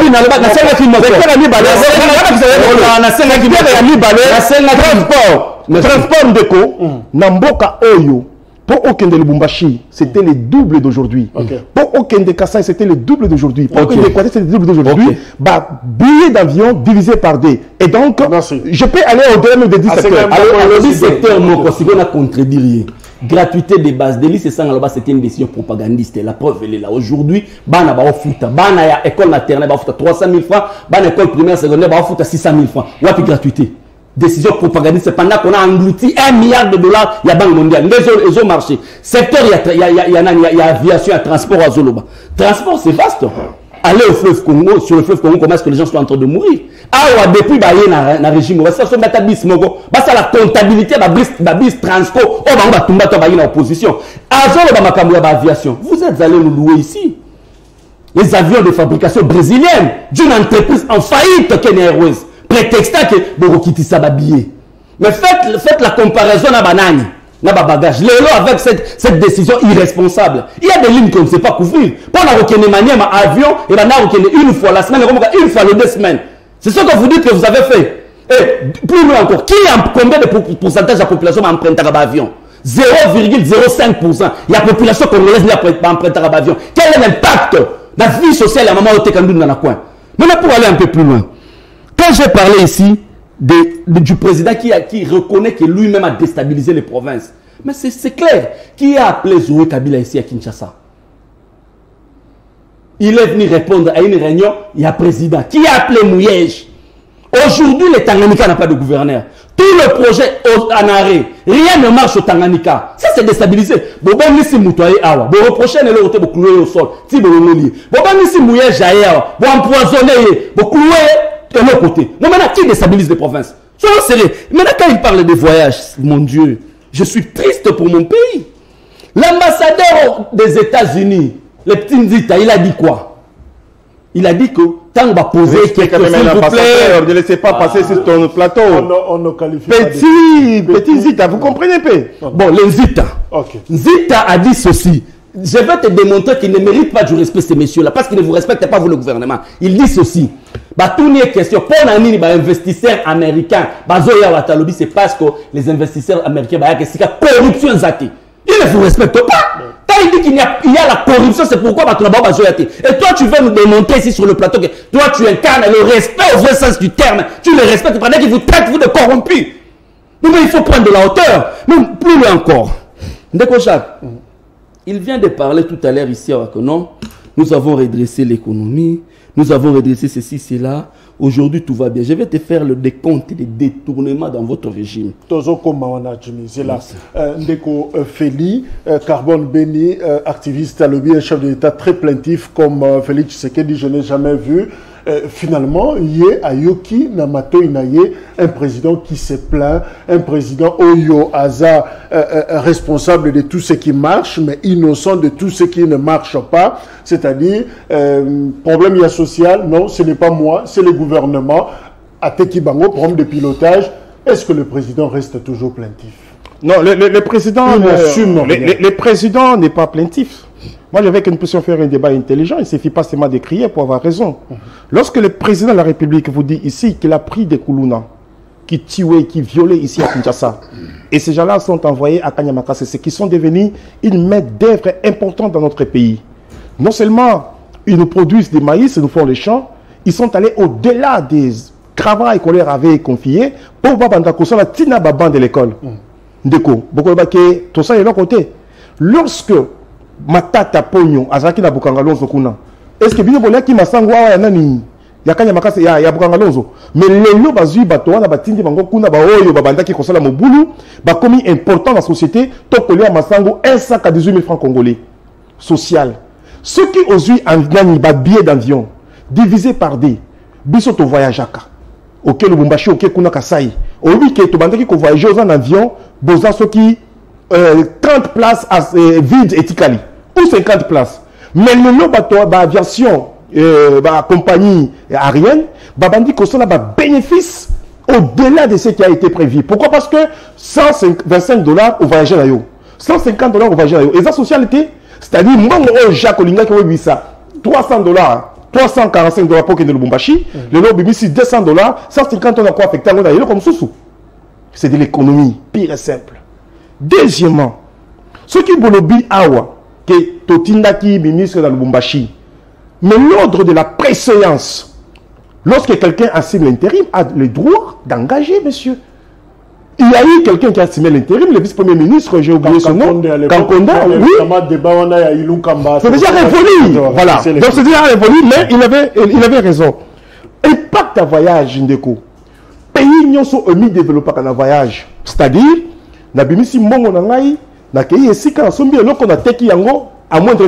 Transport de co, Namboka Oyo, pour aucun de Lubumbashi, c'était le double d'aujourd'hui. Pour aucun de Kassai, c'était le double d'aujourd'hui. Pour aucun de Kouate, c'était le double d'aujourd'hui. Billet d'avion divisé par D. Et donc, je peux aller au-delà de 10 secteurs. Alors, le 10 secteurs, si on a contredit gratuité des bases de lycée, c'était une décision propagandiste. La preuve, elle est là. Aujourd'hui, Bana ba foot, Bana ya école maternelle, ba foot 300 000 francs, Bana école primaire, secondaire, ba foot 600 000 francs. Wapi gratuité. Décision propagandiste, pendant qu'on a englouti $1 milliard, il y a Banque mondiale. Les autres marchés. Secteur, il y a aviation, il y a transport à Zoloba. Transport, c'est vaste. Allez au fleuve Congo, sur le fleuve Congo, comment est-ce que les gens sont en train de mourir? Ah, depuis bah na régime, ça sont batabis moko, bah ça la comptabilité, bah bis transco, oh bah tumba to bah opposition. Agent le bamakambo ya aviation. Vous êtes allés nous louer ici les avions de fabrication brésilienne d'une entreprise en faillite Kenya Airways, prétextant que vous quittez ça billet. Mais faites la comparaison à banane. Bagage. Avec cette décision irresponsable, il y a des lignes qu'on ne sait pas couvrir. Pendant qu'il y a un avion, et une fois la semaine, une fois les 2 semaines. C'est ce que vous dites que vous avez fait. Et plus loin encore, combien de pourcentage de la population va emprunter à l'avion? 0,05%. Il y a la population congolaise qui va emprunter à l'avion. Quel est l'impact de la vie sociale à maman Otekandou dans la coin? Maintenant, pour aller un peu plus loin, quand j'ai parlé ici du président qui reconnaît que lui-même a déstabilisé les provinces. Mais c'est clair. Qui a appelé Zoé Kabila ici à Kinshasa? Il est venu répondre à une réunion, il y a président. Qui a appelé Mouyej? Aujourd'hui, le Tanganyika n'a pas de gouverneur. Tout le projet en arrêt. Rien ne marche au Tanganyika. Ça, c'est déstabilisé. Bobo Nissi Moutouaye Awa. Bo reprocher ne l'autre pour clouer au sol. Si Bobo Nissi Mouyej Awa. Bo empoisonner. Bo clouer de l'autre côté. Non, maintenant, qui déstabilise les provinces? Soyons sérieux. Maintenant, quand il parle de voyage, mon Dieu, je suis triste pour mon pays. L'ambassadeur des États-Unis, le petit Nzita, il a dit quoi? Il a dit que tant on va poser quelque chose, s'il vous plaît, ne laissez pas passer sur ton plateau. On ne qualifie petit Nzita, vous comprenez pas? Bon, le Nzita. Okay. Nzita a dit ceci. Je vais te démontrer qu'il ne mérite pas du respect, ces messieurs-là, parce qu'ils ne vous respectent pas, vous, le gouvernement. Il dit ceci. Tout n'est question. Pour les investisseurs américains, c'est parce que les investisseurs américains, c'est la corruption. Ils ne vous respectent pas. Quand il dit qu'il y a la corruption, c'est pourquoi tu n'as pas besoin. Et toi, tu veux nous démontrer ici sur le plateau que toi, tu incarnes le respect au vrai sens du terme. Tu le respectes pendant qu'il vous traite, vous, de corrompus. Donc, il faut prendre de la hauteur. Mais plus loin encore. Ndeko Jacques, il vient de parler tout à l'heure ici que non, nous avons redressé l'économie, nous avons redressé ceci, cela. Aujourd'hui, tout va bien. Je vais te faire le décompte des détournements dans votre régime. C'est là. Ndeko Feli, Carbone Béni, activiste à lobby, un chef de l'État très plaintif comme Félix Tshisekedi, je n'ai jamais vu. Finalement, il y a Ayoki Namato Inaye, un président qui se plaint, un président Oyo Aza, responsable de tout ce qui marche, mais innocent de tout ce qui ne marche pas. C'est-à-dire, problème social, non, ce n'est pas moi, c'est le gouvernement. À Tekibango, problème de pilotage, est-ce que le président reste toujours plaintif? Non, le président n'est pas plaintif. Moi, j'avais que nous puissions faire un débat intelligent. Il ne suffit pas seulement de crier pour avoir raison. Lorsque le président de la République vous dit ici qu'il a pris des Koulouna, qui tuaient, qui violaient ici à Kinshasa, et ces gens-là sont envoyés à Kanyamakase, c'est qui sont devenus une main d'œuvre importante dans notre pays. Non seulement ils nous produisent des maïs, ils nous font les champs, ils sont allés au-delà des travail qu'on leur avait confié pour que la tina baban de l'école. Ndeko, tout ça est de l'autre côté. Lorsque Matata Pogno, Azaki na Bukangalonzo kuna. Est-ce que bien bolaki masangwa ya nani? Ya kanya makasi ya Bukangalonzo. Mais lelo bazui bato wana batindi bango kuna ba oyo babandaki kosala mobulu, ba komi important dans la société, to kolia masango 1 sac à 18 000 francs congolais. Social. Ceux qui aujourd'hui en gagnent ba billet d'avion divisé par D. Biso to voyageaka. OK Lubumbashi, OK kuna Kasai. Au week-end to bandaki ko voyager en avion, boza ceux qui 30 places vides et Tikali, ou 50 places. Mais le bateau, l'aviation, la compagnie aérienne, bandi que ça a bénéfice au-delà de ce qui a été prévu. Pourquoi? Parce que $125 au voyageur là, $150 au voyageur là. Et la socialité, c'est-à-dire, moi, Jacques Olinga qui a eu ça, $300, $345 pour qu'il ne le Lubumbashi, le lobby ici $200, 150 on a quoi affecté comme sous. C'est de l'économie pire et simple. Deuxièmement, ce qui bolobi awa que Totindaki ministre de Lubumbashi, mais l'ordre de la préséance, lorsque quelqu'un assigne l'intérim, a le droit d'engager, monsieur. Il y a eu quelqu'un qui a signé l'intérim, le vice-premier ministre, j'ai oublié son nom, Kankonda, oui. C'est déjà révolu. Voilà. Donc c'est déjà révolu, mais il avait raison. Impact à voyage, Ndeko. Pays n'y sont mis développés à voyage. C'est-à-dire, na bimisi mbongo na ngai na kei esika na sombi eloko na teki yango à moindre coût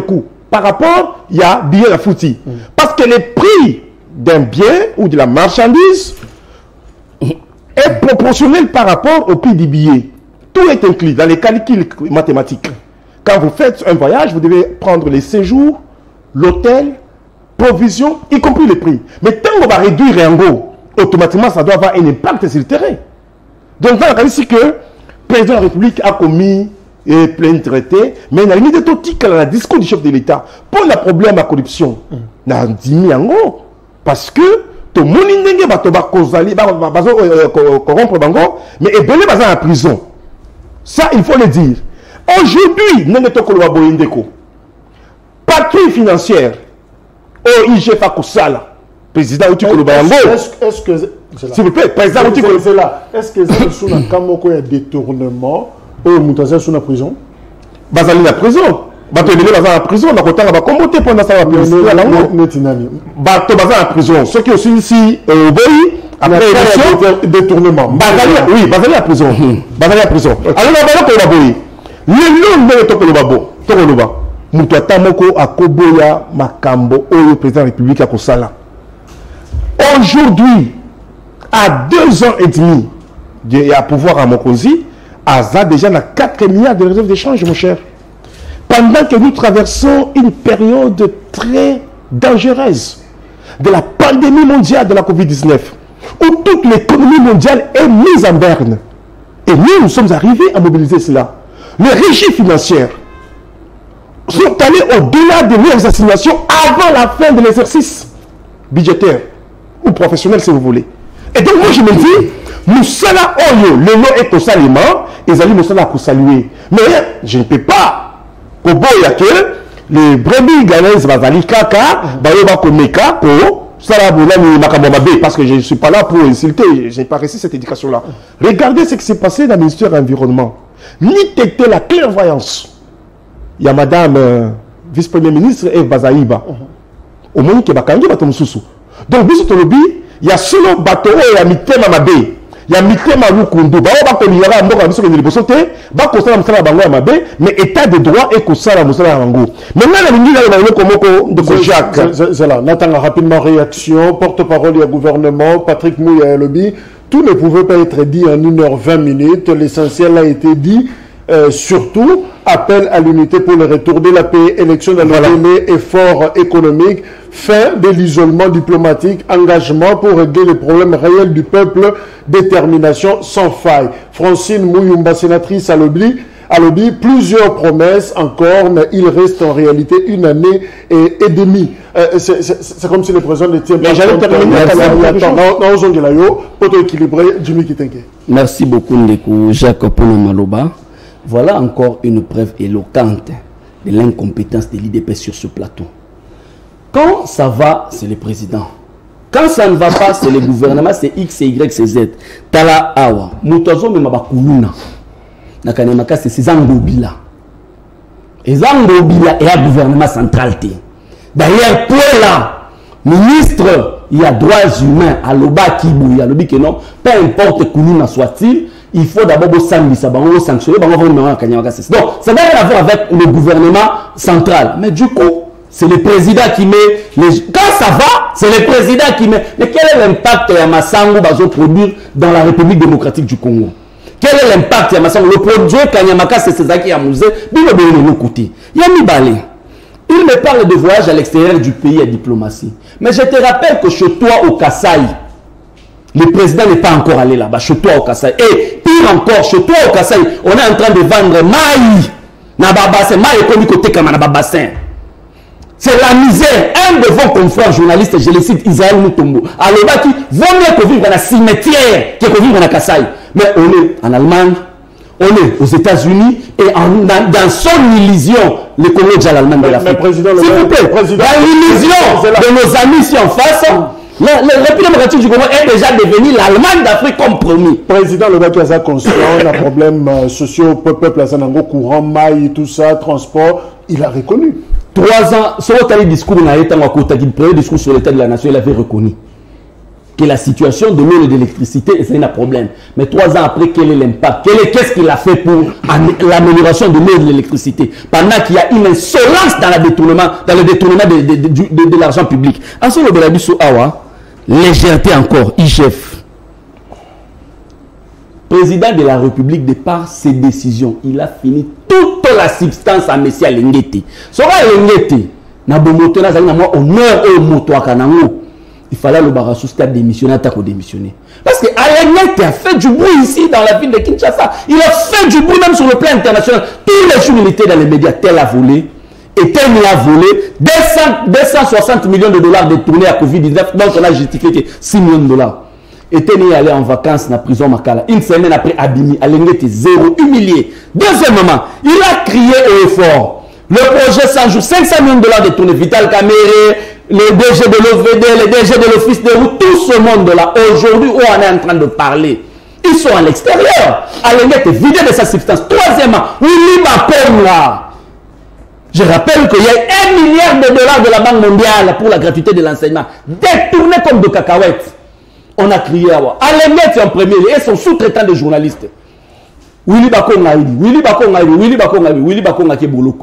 par rapport, il y a billet la fouti. Parce que le prix d'un bien ou de la marchandise est proportionnel par rapport au prix du billet. Tout est inclus dans les calculs mathématiques. Quand vous faites un voyage, vous devez prendre les séjours, l'hôtel, provisions, y compris les prix. Mais tant qu'on va réduire un go, automatiquement, ça doit avoir un impact sur le terrain. Donc, dans le cas ici que le président de la République a commis plein de traités, mais il y a une totique dans le discours du chef de l'État. Pour le problème de la corruption, il y a 10 000 en gros. Parce que tout le monde va corrompre bango, mais il est en prison. Ça, il faut le dire. Aujourd'hui, nous avons patrouille financière au IGF Akosala, président Outi Kolobango. Est-ce que, s'il vous plaît, président Outi Kolobango. Est-ce que c'est un Kamoko un détournement au Moutaza sous la prison? Bazali la prison. Bato ebele baza en prison, na kotanga ba komote pendant ça la prison. Bato baza en prison. Ceux qui aussi ici au boy après élection détournement. Bazali oui, bazali la prison. Bazali la prison. Alors na balo ko ba boy. Le nom de to ko ba bo. To ko ba. Mutu atamoko akoboya makambo oyo président de la République akosala. Aujourd'hui, à 2 ans et demi de à pouvoir à Mokozi, Aza déjà na 4 milliards de réserves d'échange, mon cher. Pendant que nous traversons une période très dangereuse de la pandémie mondiale de la Covid-19, où toute l'économie mondiale est mise en berne. Et nous sommes arrivés à mobiliser cela. Les régies financières sont allées au-delà de leurs assignations avant la fin de l'exercice budgétaire ou professionnel, si vous voulez. Et donc, moi, je me dis, nous sommes là, le lot est au saluement, et les nous sommes là pour saluer. Mais je ne peux pas. Les brebis ganaises bazali kaka bayoba komeka ko sala bolani makambo parce que je ne suis pas là pour insulter, je n'ai pas reçu cette éducation là. Regardez ce qui s'est passé dans le ministère de l'Environnement. Ni était la clairvoyance. Il y a madame vice-premier ministre Eve Bazaïba. Au moins que bakangi bato mususu. Donc biso tolobi, il y a solo bato o ya mitema mabe. Il y a mitema lukundu ba ba ko liyara mboka biso ke liboso te ba ko sala musala bango ya mabe mais état de droit et ko sala musala bango. Maintenant la lingi na ba ko moko de ko Jacques. C'est là, n'attend rapidement réaction, porte-parole du gouvernement Patrick Mouya Lobby. Tout ne pouvait pas être dit en 1h20. L'essentiel a été dit. Surtout, appel à l'unité pour le retour de la paix, élection de la effort économique, fin de l'isolement diplomatique, engagement pour régler les problèmes réels du peuple, détermination sans faille. Francine Mouyumba, sénatrice à Lobby, plusieurs promesses encore, mais il reste en réalité 1 année et demie. C'est comme si le président ne tient pas compte. Merci beaucoup, Ndeko Jacques Maloba. Voilà encore une preuve éloquente de l'incompétence de l'IDP sur ce plateau. Quand ça va, c'est le président. Quand ça ne va pas, c'est le gouvernement, c'est X, Y, c'est Z. Tala Awa, Moutozo Memabakuluna. Nakanemaka, c'est Zangobila. Et Zangobila est un gouvernement central. D'ailleurs, pour là, ministre, il y a droits humains, à l'Oba Kibou, il y a l'Obi que non, peu importe Kuluna soit-il, il faut d'abord sanctionner. Donc, ça n'a rien à voir avec le gouvernement central. Mais du coup, c'est le président qui met les... Quand ça va, c'est le président qui met... Mais quel est l'impact que Yamassango va produire dans la République démocratique du Congo? Quel est l'impact Yamassango? Le produit Kanyamaka, c'est César Amouzé, il me parle de voyage à l'extérieur du pays et diplomatie. Mais je te rappelle que chez toi au Kasaï, le président n'est pas encore allé là-bas, chez toi au Kasaï. Et pire encore, chez toi au Kasaï, on est en train de vendre maï. Nababassin, maï est comme côté comme Nababassin. C'est la misère. Un de vos confrères journalistes, je le cite, Israël Moutombo, à l'Oba qui vaut mieux que vivre dans la cimetière que vivre dans Kasaï. Mais on est en Allemagne, on est aux États-Unis et dans son illusion, le Congo est déjà l'Allemagne de l'Afrique. S'il vous plaît, l'illusion de nos amis ici en face. La République démocratique du Congo est déjà devenue l'Allemagne d'Afrique comme promis. Président le gars qui a conscient, les problèmes sociaux, peuple à courant, maille, tout ça, transport, il a reconnu. 3 ans, sur le discours, le premier discours sur l'état de la nation, il avait reconnu. que la situation de l'eau et de l'électricité, c'est un problème. Mais 3 ans après, quel est l'impact? Qu'est-ce qu'il a fait pour l'amélioration de l'eau et de l'électricité? Pendant qu'il y a une insolence dans le détournement de l'argent public. Ensuite, le Belabiso Awa, légèreté encore, IGF. Président de la République, de par ses décisions, il a fini toute la substance à Messia Lengete. Sora Lengete, Nabomoto, Nazalina, honneur au moto à Kanango. Il fallait le barasousta démissionner, attaquer démissionner. Parce que Lengete a fait du bruit ici dans la ville de Kinshasa. Il a fait du bruit même sur le plan international. Tous les jours, il était dans les médias, tel a volé. Et tel a volé 260 millions de dollars détournés à Covid-19. Donc on a justifié que 6 millions de dollars. Et Teni allé en vacances dans la prison Makala. Une semaine après, Abimi, Alengé était zéro, humilié. Deuxièmement, il a crié au effort. Le projet 100 jours, 500 millions de dollars détournés. Vital Kamere, les DG de l'OVD, les DG de l'Office de route, tout ce monde-là, aujourd'hui, où on est en train de parler, ils sont à l'extérieur. Alengé était vidé de sa substance. Troisièmement, Willy Bapenga. Je rappelle qu'il y a 1 milliard de dollars de la Banque mondiale pour la gratuité de l'enseignement, détourné comme de cacahuètes. On a crié à Alenget en premier, et son sous-traitant de journalistes. Willy Bakonga, Willy Bakonga, Willy Bakonga, Willy Bakonga qui est Bouloku.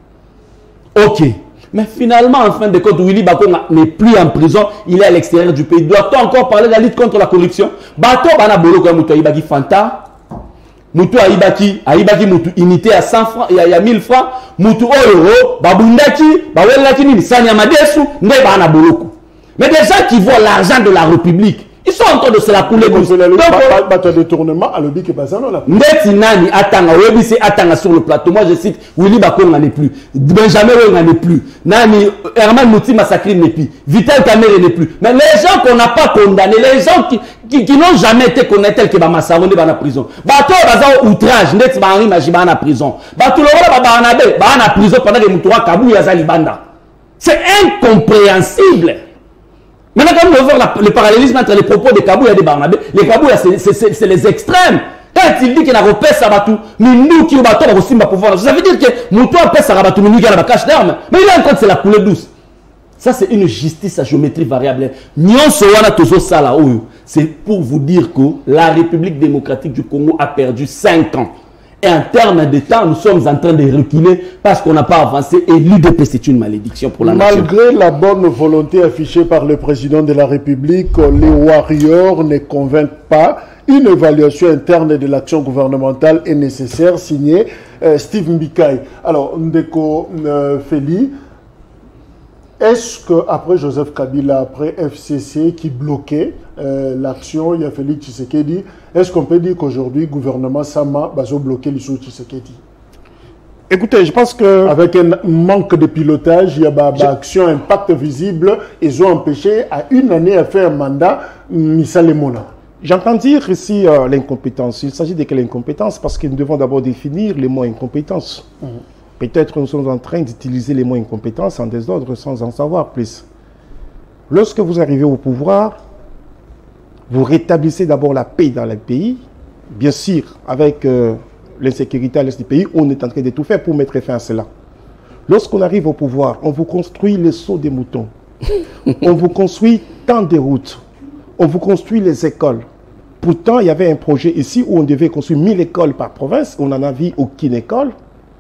Ok. Mais finalement, en fin de compte, Willy Bakonga n'est plus en prison, il est à l'extérieur du pays. Doit-on encore parler de la lutte contre la corruption? Bato Bana Bouloku, Moutou Aïbaki Fanta, Moutou Aïbaki Moutou unité à 100 francs, il y a 1000 francs, Moutou Euro, Babundaki, Bawelaki, Nisanya Madesu, N'est Bana Bouloku. Mais des gens qui voient l'argent de la République, ils sont en train de se la couler. Donc, le détournement à l'objet qui est passé. Netinani Atanga, Webisi Atanga sur le plateau. Moi je cite Willy Bakonga n'est plus, Benjamin Wenga n'est plus, Nani Herman Mouti Massacri n'est plus, Vital Kamere n'est plus. Mais les gens qu'on n'a pas condamnés, les gens qui n'ont jamais été condamnés tels que Bamassarone dans la prison. Bato Bazao outrage, Net Bahari Majiba en prison. Bato Lora Babanabe, Bahana prison pendant que Moutoura Kabou Yazali Banda. C'est incompréhensible. Maintenant, quand on veut voir le parallélisme entre les propos de Kabouya et de Barnabé, les Kabouya, c'est les extrêmes. Quand il dit qu'il a repéré Sabatou, nous qui ont aussi ma pouvoir, ça veut dire que Moutou a repéré Sabatou, nous qui a la cache d'armes. Mais il a encore c'est la coulée douce. Ça, c'est une justice à géométrie variable. C'est pour vous dire que la République démocratique du Congo a perdu 5 ans. Et en termes de temps, nous sommes en train de reculer parce qu'on n'a pas avancé. Et l'UDP, c'est une malédiction pour la nation. Malgré la bonne volonté affichée par le président de la République, les Warriors ne convainquent pas. Une évaluation interne de l'action gouvernementale est nécessaire, signé Steve Mbikai. Alors, Ndeko Feli, est-ce qu'après Joseph Kabila, après FCC qui bloquait l'action, il y a Félix Tshisekedi, est-ce qu'on peut dire qu'aujourd'hui, le gouvernement Sama va bloquer l'issue Tshisekedi? Écoutez, je pense que... Avec un manque de pilotage, il y a une action, impact visible, ils ont empêché à une année à faire un mandat, Misalemona. J'entends dire ici l'incompétence. Il s'agit de quelle incompétence? Parce que nous devons d'abord définir les mots incompétence. Peut-être que nous sommes en train d'utiliser les mots incompétence en désordre sans en savoir plus. Lorsque vous arrivez au pouvoir, vous rétablissez d'abord la paix dans le pays. Bien sûr, avec l'insécurité à l'est du pays, on est en train de tout faire pour mettre fin à cela. Lorsqu'on arrive au pouvoir, on vous construit les seaux des moutons. On vous construit tant de routes. On vous construit les écoles. Pourtant, il y avait un projet ici où on devait construire 1000 écoles par province. On n'en a vu aucune école.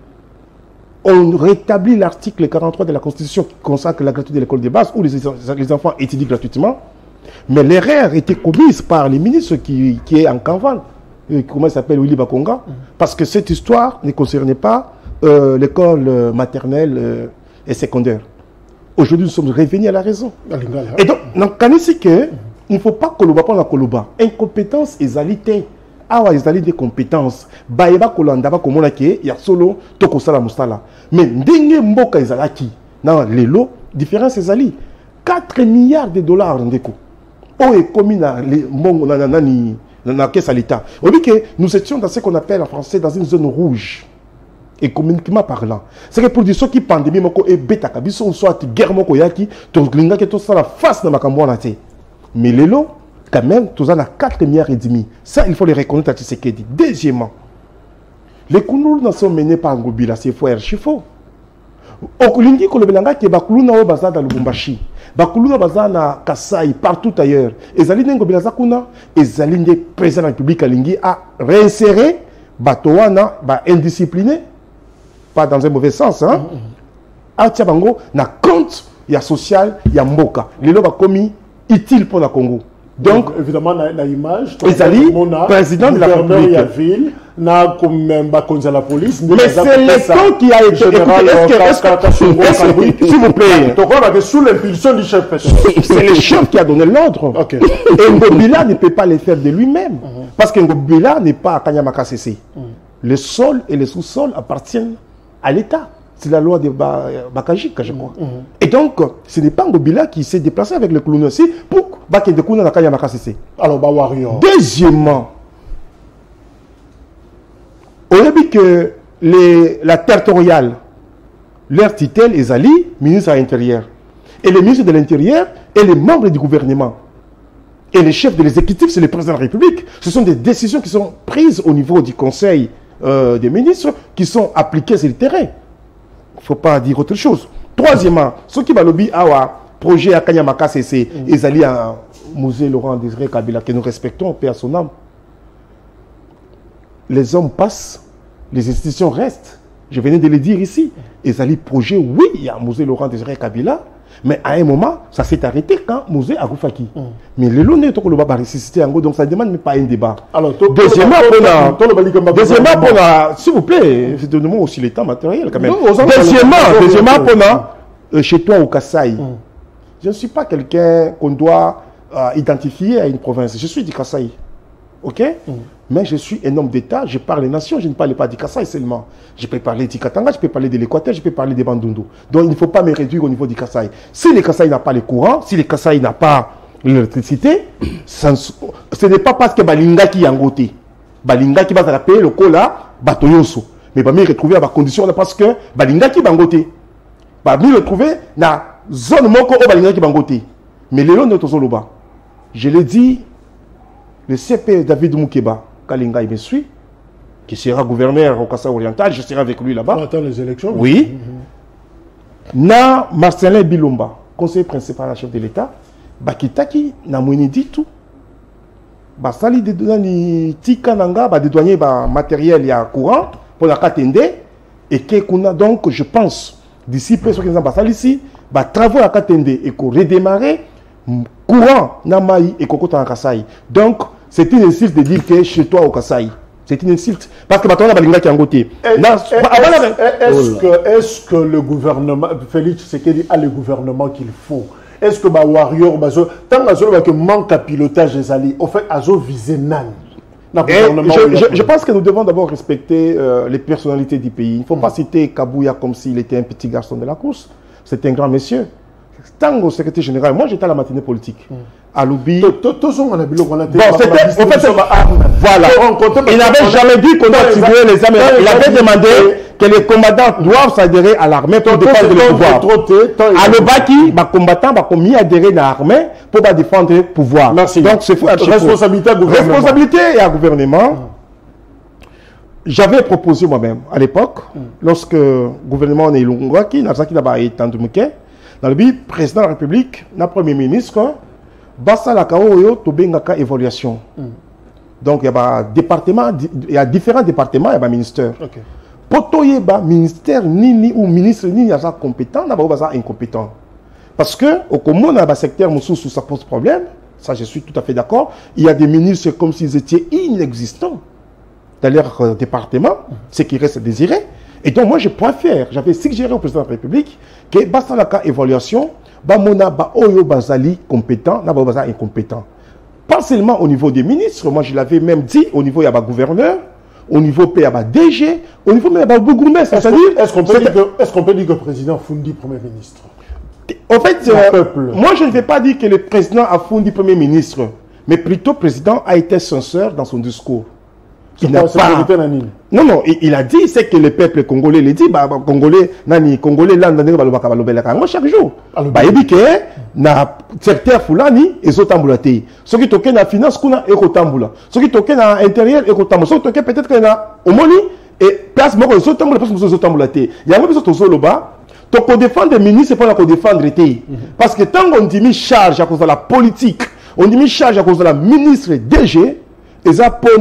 On rétablit l'article 43 de la Constitution qui consacre la gratuité de l'école de base où les enfants étudient gratuitement. Mais l'erreur était commise par les ministres qui est en Kanvan. Comment il s'appelle, Willy Bakonga. Parce que cette histoire ne concernait pas l'école maternelle et secondaire. Aujourd'hui, nous sommes revenus à la raison. Et donc, il ne faut pas que l'on la Koloba. Incompétence et alité. Ah ouais, ils ont des compétences. Baïba Kolanda, comme on a dit, il y a solo, toko sala mustala. Mais dengue mboka izalaki. Non, les lots, différence ezali. 4 milliards de dollars en déco. Oh, et comme na caisse à l'État. On dit que nous étions dans ce qu'on appelle en français dans une zone rouge. Économiquement parlant. C'est que pour dire ceux qui pandémie moko et bêta kabiso soit guerre moko yaki, to glinga que tout ça la face na makambo na té. Mais les lots quand même, tous en a 4 milliards et demi. Ça, il faut le reconnaître à Tshisekedi. Deuxièmement, les Kounoul ne sont menés par Ngobila, c'est faux, archi faux. Okulingi kolobelanga ke bakuluna o baza dans Lubumbashi. Bakuluna baza na Kasai partout ailleurs. Ezali nengo belaza kuna ezali nde président de la République alingi a réinsérer batowana ba indiscipliné pas dans un mauvais sens hein. Atia bango na compte ya social ya mboka. Lelo ba komi utile pour la Congo. Donc évidemment na image ezali président de la République la ville na comme bakonza la police mais c'est l'État qui a été s'il vous plaît sous l'impulsion du chef c'est le chef qui a donné l'ordre et Ngobila ne peut pas le faire de lui-même parce que Ngobila n'est pas à Kanyamaka CC le sol et le sous-sol appartiennent à l'État. C'est la loi de Bakajika, je crois. Et donc, ce n'est pas Ngobila qui s'est déplacé avec le clown aussi pour Baké de Kouna Nakaya Makasese. Alors, Warrior. Deuxièmement, on a vu que la territoriale, leur titre est Ali, ministre de l'Intérieur. Et le ministre de l'Intérieur et les membres du gouvernement. Et le chef de l'exécutif, c'est le président de la République. Ce sont des décisions qui sont prises au niveau du Conseil des ministres qui sont appliquées sur le terrain. Il ne faut pas dire autre chose. Troisièmement, ce qui va lobby à projet à Kanyamaka CC, ils allaient à Musée Laurent Désiré Kabila, que nous respectons, paix à son âme. Les hommes passent, les institutions restent. Je venais de le dire ici. Ils allaient projet, oui, il y a Musée Laurent Désiré Kabila, mais à un moment, ça s'est arrêté quand Musée a Goufaki. Mais le long n'est pas ressuscité en gros, donc ça ne demande même pas un débat. Alors, deuxièmement, s'il vous plaît, donnez-moi aussi les temps matériels quand même. Deuxièmement, chez toi au Kasaï, je ne suis pas quelqu'un qu'on doit identifier à une province. Je suis du Kasaï. Ok? Mais je suis un homme d'État, je parle des nations, je ne parle pas du Kasaï seulement. Je peux parler du Katanga, je peux parler de l'Équateur, je peux parler des Bandundu. Donc il ne faut pas me réduire au niveau du Kasaï. Si le Kasaï n'a pas le courant, si le Kasaï n'a pas l'électricité, ce n'est pas parce que Balinga qui est en côté. Balinga qui va se payer le cola, Batoyoso. Mais va me retrouver à la condition parce que Balinga qui est en côté. Va me retrouver dans la zone moko au Balinga qui est en côté. Mais le long de Tozoloba, je l'ai dit, le CP David Moukeba, Kalinga, il me suit, qui sera gouverneur au Kasaï oriental, je serai avec lui là-bas. On attend les élections. Oui. Na Marcelin Bilomba, conseiller principal à la chef de l'État, Bakitaki, na mouini dit tout. Basali de donner tika nanga, ba dédouaner ba matériel ya courant pour la katende et que kuna donc je pense d'ici peu sur 15 ans basali ici, ba travaux à katende et qu'on redémarrer courant na mai et kokota en Kasaï. Donc c'est une insulte de dire que chez toi au Kasaï. C'est une insulte. Parce que maintenant, on a balinga qui est en côté. Est-ce que le gouvernement, Félix Tshisekedi a le gouvernement qu'il faut? Est-ce que ma warrior, tant que manque à pilotage des alliés, au fait, azo visé nan? Je pense que nous devons d'abord respecter les personnalités du pays. Il ne faut pas citer Kabouya comme s'il était un petit garçon de la course. C'est un grand monsieur. Tant au secrétaire général, moi j'étais à la matinée politique. À Loubi. Bon, voilà. Il n'avait jamais dit qu'on doit attribuer les armes. Il avait demandé que les combattants doivent s'adhérer à l'armée pour défendre le pouvoir. À Lobaki, les combattants ont mis à adhérer à l'armée pour défendre le pouvoir. Merci. Donc c'est responsabilité à gouvernement. Responsabilité et à gouvernement. J'avais proposé moi-même à l'époque, lorsque le gouvernement est Lungwaki, Nazaki d'abord est Tandumuke, dans le but, président de la République, le premier ministre, Bassa la Kaoyo, Tobengaka évaluation. Donc il y a différents départements, il y a un ministère. Pour il y a un ministère ni ou ministre ni il y a un compétent, il y a un incompétent. Parce que au commun, dans le secteur Moussou, ça pose problème. Ça, je suis tout à fait d'accord. Il y a des ministres comme s'ils étaient inexistants dans leur département, ce qui reste désiré. Et donc moi je préfère, j'avais suggéré au président de la République que basta la cas évaluation, mona ba oyo bazali compétent, na ba baza incompétent. Pas seulement au niveau des ministres, moi je l'avais même dit au niveau ya ba gouverneur, au niveau PA DG, au niveau même ba gouverneur, c'est-à-dire est-ce qu'on peut dire que le président Fundi premier ministre? En fait, moi je ne vais pas dire que le président a Fundi premier ministre, mais plutôt le président a été sincère dans son discours. Il n'a pas... Non, il a dit, c'est que le peuple congolais le dit, Congolais là, chaque jour. Il dit que na secteur fulani ezotambulate. Ce qui toque na finance kuna ekotambula. Ce qui toque na intérieur ekotambula. Ce qui toque peut-être que na omoni et place moko ezotambula parce que ezotambulate. Il y a même besoin de zoloba. Donc, on défend des ministres, c'est pas qu'on défendre l'été. Parce que tant qu'on dit mis charge à cause de la politique, on dit mis charge à cause de la ministre DG, et ça, pour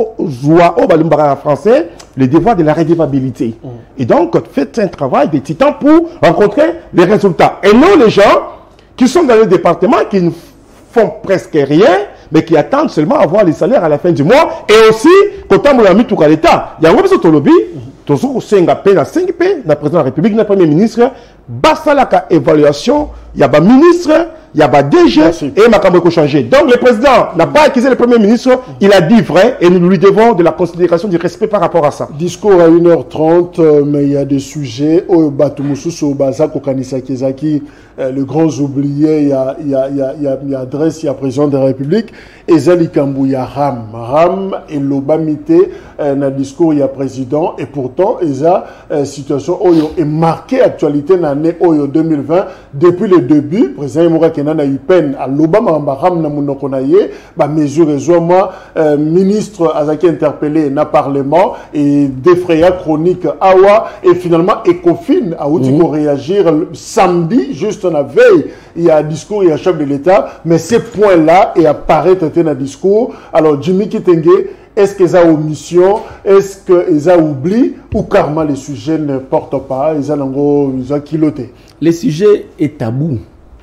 en français, le devoir de la redevabilité. Et donc, faites un travail de titan pour rencontrer les résultats. Et non les gens qui sont dans le département, qui ne font presque rien, mais qui attendent seulement avoir les salaires à la fin du mois. Et aussi, quand on a mis tout à l'État, il y a un peu de lobby, tout ce qu'on sait, dans 5 pays, le président de la République, le premier ministre, basta la évaluation, il y a un ministre, il y a un DG et ma campagne a changé. Donc le président n'a pas accusé le premier ministre, il a dit vrai et nous lui devons de la considération, du respect par rapport à ça. Discours à 1h30, mais il y a des sujets. Au Batumusu, au Bazak, au Kanisa Kezaki, le grand oublié, il y a adresse, il y a président de la République. Ezali Kambou, il y a Ram et l'Obamite, dans le discours, il y a président. Et pourtant, Eza, situation Oyo est marquée actualité dans l'année Oyo 2020. Depuis le début, président Moura Kenan a eu peine à l'Obama, Ram Namunokonaye, mesure et ministre Azaki interpellé dans le Parlement et défraya chronique Awa. Et finalement, Ecofin a aussi réagir samedi, juste la veille. Il y a un discours, il y a un chef de l'État, mais ces points-là et apparaît dans un discours. Alors, Jimmy Kitenge, est-ce qu'ils ont omission, est-ce qu'ils ont oublié, ou carrément les sujets ne portent pas, ils ont kiloté? Le sujet est tabou.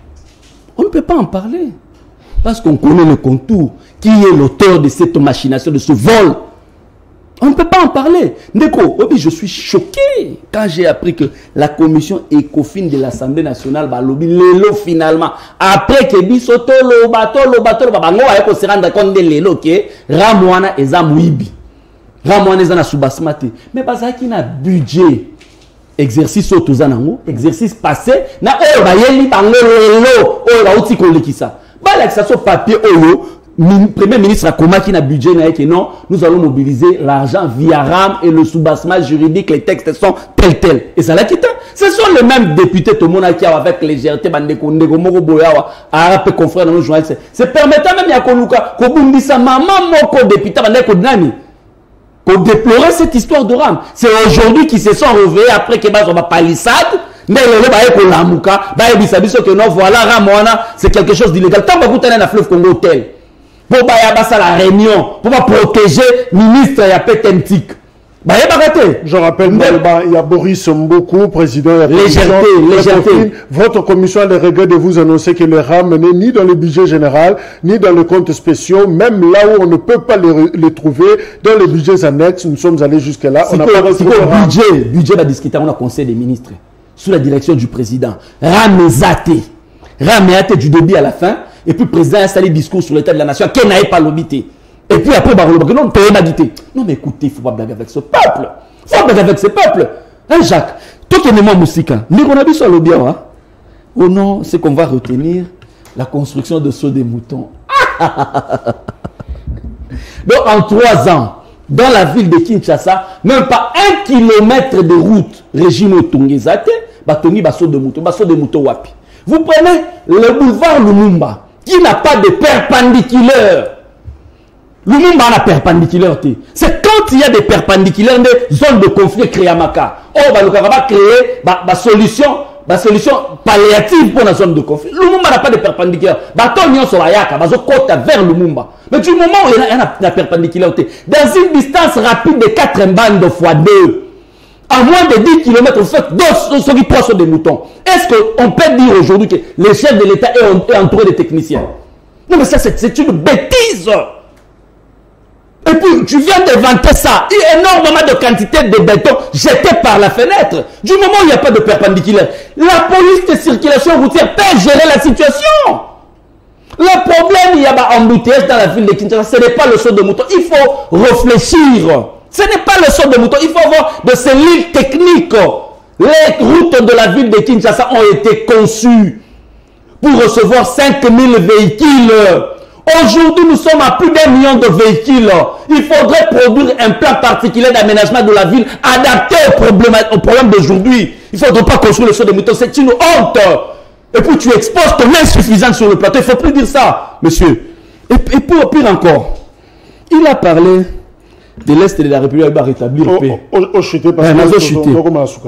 On ne peut pas en parler. Parce qu'on connaît le contour. Qui est l'auteur de cette machination, de ce vol? On ne peut pas en parler. Ndeko, je suis choqué quand j'ai appris que la commission Ecofin de l'Assemblée nationale va lobby l'élo finalement. Après que Bisoto, le bateau, on va se rendre compte de l'élo que Ramouana et Zamouibi. Ramouana et Zanasubasmate. Mais parce qu'il y a un budget. Exercice au Tozanango, exercice passé, na oh ba yeli bango l'élo, oh la outi kolekisa. Ba l'accession papier oyo. Premier ministre a commis un budget que non, nous allons mobiliser l'argent via RAM et le soubassement juridique, les textes sont tels. Et ça l'a quitté. Ce sont les mêmes députés, tout le monde qui a avec légèreté, arabe confrère dans nos journalistes. C'est permettant même à Konuka, Kobundisa, maman, moko député, pour déplorer cette histoire de RAM. C'est aujourd'hui qu'ils se sont réveillés après que Bazo palissade. Mais voilà, Ramona, c'est quelque chose d'illégal. Tant que vous tenez la fleuve Congo tel. Pour la réunion, pour protéger le ministre et Pétentique. Je rappelle, il y a Boris Mboku, président de la légèreté. Votre commission a le regret de vous annoncer que le RAM n'est ni dans le budget général, ni dans le compte spéciaux, même là où on ne peut pas les trouver, dans les budgets annexes. Nous sommes allés jusque-là. On a pas le budget va discuter on a conseil des ministres, sous la direction du président. Ramezate du début à la fin. Et puis le président a installé le discours sur l'état de la nation, qui n'a pas l'obité. Et puis après, non, mais écoutez, il ne faut pas blaguer avec ce peuple. Il faut pas blaguer avec ce peuple. Hein, Jacques, toi qui es moi, Moussika, mais on a vu sur le bien, hein? Oh non, c'est qu'on va retenir la construction de sauts des moutons. Donc en 3 ans, dans la ville de Kinshasa, même pas 1 kilomètre de route, régime Tongezate, Batongi, Basso de moutons, wapi. Vous prenez le boulevard Lumumba, qui n'a pas de perpendiculaire. Lumumba a perpendiculaire. C'est quand il y a des perpendiculaires, des zones de conflit créamaka. On va créer une solution palliative pour la zone de conflit. Lumumba n'a pas de perpendiculaire. Baton yon sur la yaka, bazo côte vers Lumumba. Mais du moment où il y a la perpendiculaire, dans une distance rapide de 4 bandes fois 2, à moins de 10 km, vous faites ceux qui proches des moutons. Est-ce qu'on peut dire aujourd'hui que le chef de l'État est entouré de techniciens? Non, mais ça, c'est une bêtise. Et puis, tu viens de vanter ça. Il y a énormément de quantité de béton jeté par la fenêtre. Du moment où il n'y a pas de perpendiculaire, la police de circulation routière peut gérer la situation. Le problème, il y a un embouteillage dans la ville de Kinshasa. Ce n'est pas le saut de mouton. Il faut réfléchir. Ce n'est pas le saut de mouton. Il faut avoir de cellules techniques. Les routes de la ville de Kinshasa ont été conçues pour recevoir 5000 véhicules. Aujourd'hui, nous sommes à plus d'1 million de véhicules. Il faudrait produire un plan particulier d'aménagement de la ville adapté au problème d'aujourd'hui. Il ne faudrait pas construire le saut de mouton. C'est une honte. Et puis tu exposes ton insuffisance sur le plateau. Il ne faut plus dire ça, monsieur. Et pour pire encore, il a parlé de l'Est de la République, il va rétablir paix.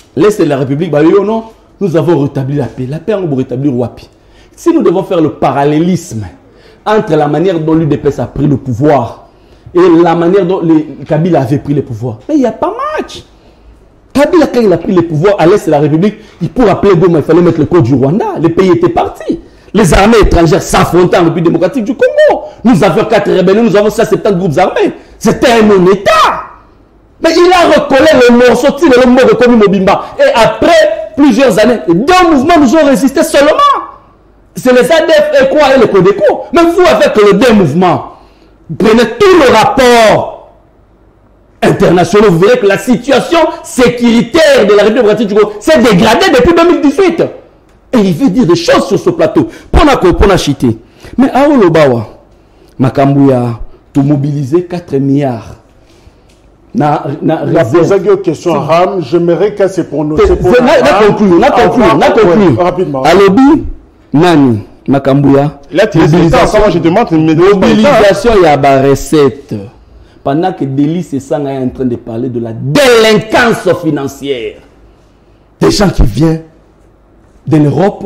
l'Est de la République, bah, non, nous avons rétabli la paix. La paix, on va rétablir Wapi. Si nous devons faire le parallélisme entre la manière dont l'UDPS a pris le pouvoir et la manière dont Kabila avait pris le pouvoir, mais il n'y a pas match. Kabila, quand il a pris le pouvoir à l'Est de la République, pour appeler Goma, il fallait mettre le code du Rwanda. Les pays étaient partis. Les armées étrangères s'affrontaient en République démocratique du Congo. Nous avions 4 rébellions, nous avons 170 groupes armés. C'était un non-État. Mais il a recollé le morceau, le mot de Komi Mobimba. Et après plusieurs années, 2 mouvements nous ont résisté seulement. C'est les ADF et quoi et le Codeco. Mais vous, avec les 2 mouvements, prenez tous les rapports internationaux, vous verrez que la situation sécuritaire de la République démocratique du Congo s'est dégradée depuis 2018. Et il veut dire des choses sur ce plateau. Pour la chiter. Mais à Olobawa, Makambouya, tout mobiliser 4 milliards. La question Ram, j'aimerais qu'elle se prononce. Na conclure. Rapidement. Alobi, Nani, Makambouya. Là, tu je demande une mobilisation, il y a la recette. Pendant que Délice et Sanga est en train de parler de la délinquance financière. Des gens qui viennent de l'Europe,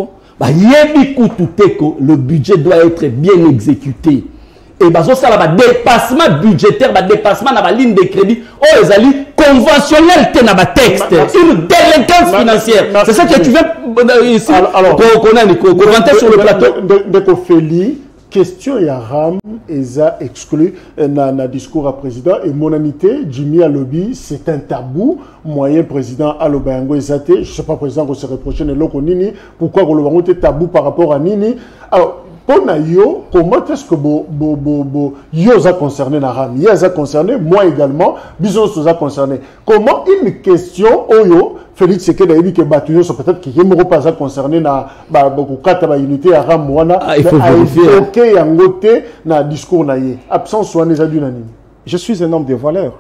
le budget doit être bien exécuté. Et ça va dépassement budgétaire, dépassement dans la ligne de crédit, les alliés conventionnels dans le texte. Une délinquance financière. C'est ça que tu viens ici commenter sur le plateau. De question Yaram Eza exclu dans le discours à président et monanité Jimmy Alobi c'est un tabou moyen président Alobango Ezate je sais pas président qu'on se reproche de l'oko nini pourquoi Alobango est tabou par rapport à Nini alors pour yo comment est-ce que yo a concerné Naram yo a concerné moi également bisons a concerné comment une question oyo Félix Seked a dit que Batuyo sont peut-être qui ne pas concerné na beaucoup kata unité à Ramwana il faut vérifier OK yangote na discours na yé absence soit les adunanime. Je suis un homme de valeurs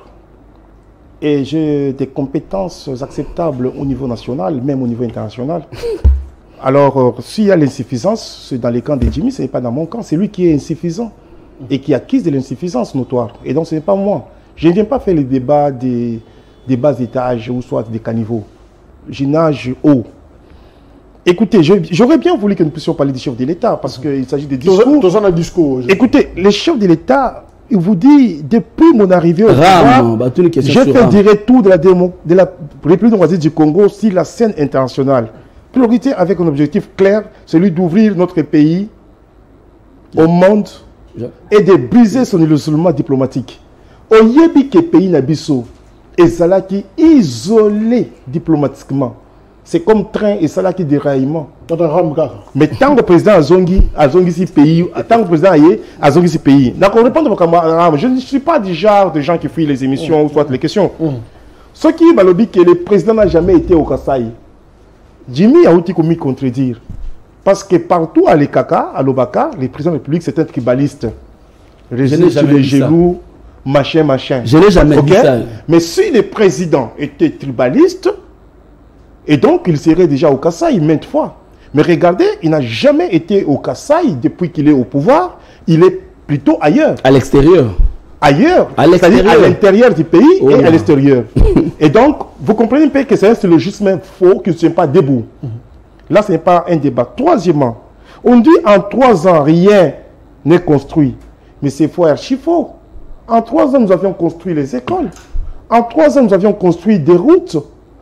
et j'ai des compétences acceptables au niveau national même au niveau international. Alors s'il y a l'insuffisance c'est dans les camps de Jimmy, ce n'est pas dans mon camp, c'est lui qui est insuffisant et qui accuse de l'insuffisance notoire et donc ce n'est pas moi. Je ne viens pas faire les débats des bas étages ou soit des caniveaux. Je nage haut. Écoutez, j'aurais bien voulu que nous puissions parler du chef de l'État parce qu'il s'agit de discours. Écoutez, le chef de l'État, il vous dit, depuis mon arrivée au pouvoir, j'ai fait des retours de la République démocratique du Congo sur la scène internationale. Priorité avec un objectif clair, celui d'ouvrir notre pays au monde et de briser son isolement diplomatique. Au yebi que pays nabiso et ça qui isolé diplomatiquement. C'est comme train et ça qui déraillement. Mais tant que le président a zongi si pays, tant que le président a zongi si pays. Donc on répond à je ne suis pas du genre de gens qui fuient les émissions ou soit les questions. Ce qui est que le président n'a jamais été au Kasaï. Jimmy a outil commis contredire. Parce que partout à l'Ekaka, à l'Obaka, les présidents de la République c'est un tribaliste. Régime sur les genoux. Machin. Je n'ai jamais dit ça. Mais si le président était tribaliste, et donc il serait déjà au Kasaï maintes fois. Mais regardez, il n'a jamais été au Kasaï depuis qu'il est au pouvoir. Il est plutôt ailleurs. À l'extérieur. Ailleurs. C'est-à-dire à l'intérieur du pays et à l'extérieur. Et donc, vous comprenez bien que c'est un syllogisme faux qui ne tient pas debout. Là, ce n'est pas un débat. Troisièmement, on dit en 3 ans, rien n'est construit. Mais c'est faux, archi faux. En 3 ans, nous avions construit les écoles. En 3 ans, nous avions construit des routes.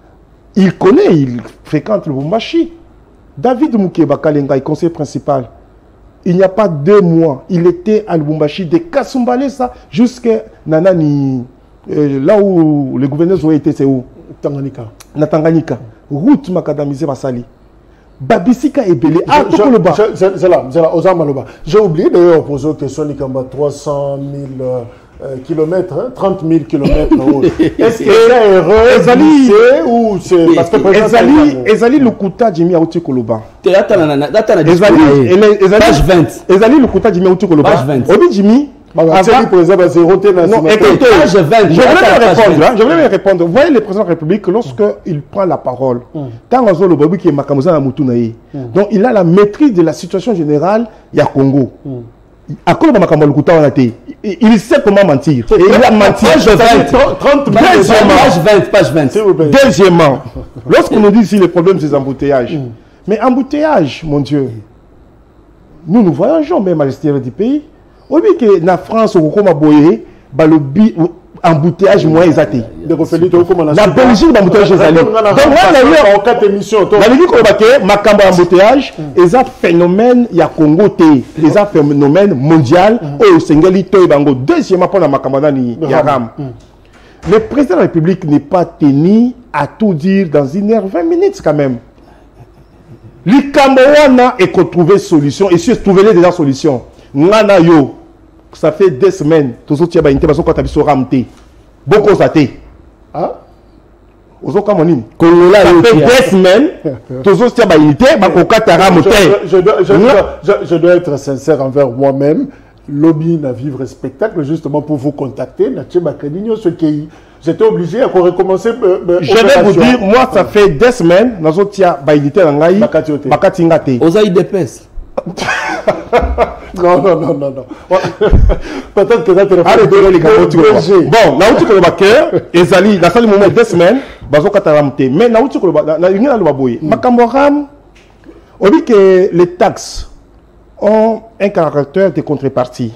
Il connaît, il fréquente le Lubumbashi. David Moukeba Kalenga est conseiller principal. Il n'y a pas 2 mois, il était à Lubumbashi de Kasumbalesa jusqu'à Nanani, là où les gouverneurs ont été, c'est où? Tanganyika. Na Tanganyika. Route Makadamisé Basali. Babisika et Belé. J'ai oublié d'ailleurs poser une question de 300 000 kilomètres, 30 000 kilomètres. Est-ce que c'est heureux ou c'est parce que Ezali Lukuta Jimmy Aouti Koloba. Page 20. Ezali Lukuta Jimmy Aouti Koloba. Page 20. Obi Jimmy. Non, écoutez, je voulais répondre. Vous voyez le président de la République, lorsqu'il prend la parole, tant qui est Makamuza Namutunaï, donc il a la maîtrise de la situation générale, il y a Congo. À quoi il sait comment mentir. Et il a menti. Page 20. Deuxièmement, lorsqu'on nous dit ici les problèmes des embouteillages, mais embouteillages, mon Dieu, nous voyageons même à l'extérieur du pays. Au lieu que la France, au Boye, embouteillage moins exaté. La Belgique, l'embouteillage exaté. Donc, là, embouteillage, ils ont phénomène, il y a Congo, ils ont phénomène mondial, au Sénégal, deuxièmement, pour la Makamada, Yaram. Le président de la République n'est pas tenu à tout dire dans 1h20 minutes quand même. Les Camerounais et qu'on trouve solution, et si trouver déjà solution, Nana yo, ça fait 2 semaines, tous les autres parce qu'on a vu ramté, beaucoup zaté. Ah? Aux autres Camerounais, ça fait 2 semaines, tous les autres je dois être sincère envers moi-même. Lobby n'a vivre spectacle justement pour vous contacter. J'étais obligé à recommencer. Je vais vous dire, moi, ça fait 2 semaines, nous avons baïdité dans l'Aïe, Bakati Ngate. Aux aïe d'épaisse. Non. Peut-être que ça te refait. Bon, là où tu connais Baker, Ezali, dans ce moment 2 semaines, Bazo Kataramte. Mais là où tu connais Baker, Makamboram, on dit que les taxes ont un caractère de contrepartie.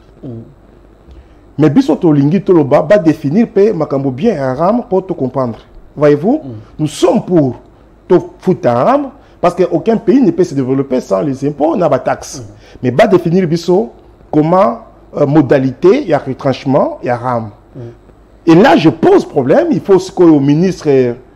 Mais Bissoto Lingui Toloba va définir Makambo bien haram pour te comprendre. Voyez-vous, nous sommes pour te foutre haram parce qu'aucun pays ne peut se développer sans les impôts, n'a pas de taxes. Mais va définir Bisso comment modalité, il y a retranchement, il y a haram. Et là, je pose problème. Il faut que le ministre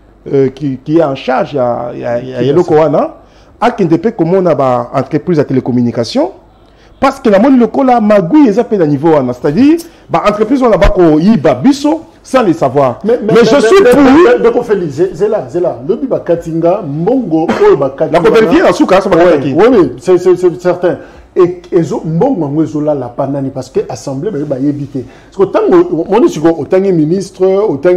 qui est en charge, il y a Yelo Kowana, à Kindepe, comment on a une entreprise de télécommunication. Parce que la monnaie locale, magouille, ils appellent à niveau, c'est-à-dire, l'entreprise, on a pas biso sans les savoir. Mais je suis pour. C'est là. Le biba katinga, mongo, la vérifier en souka, ça va être qui. Oui, c'est certain. Et mongo, la panani, parce que l'Assemblée va y éviter. Parce que autant ministre, autant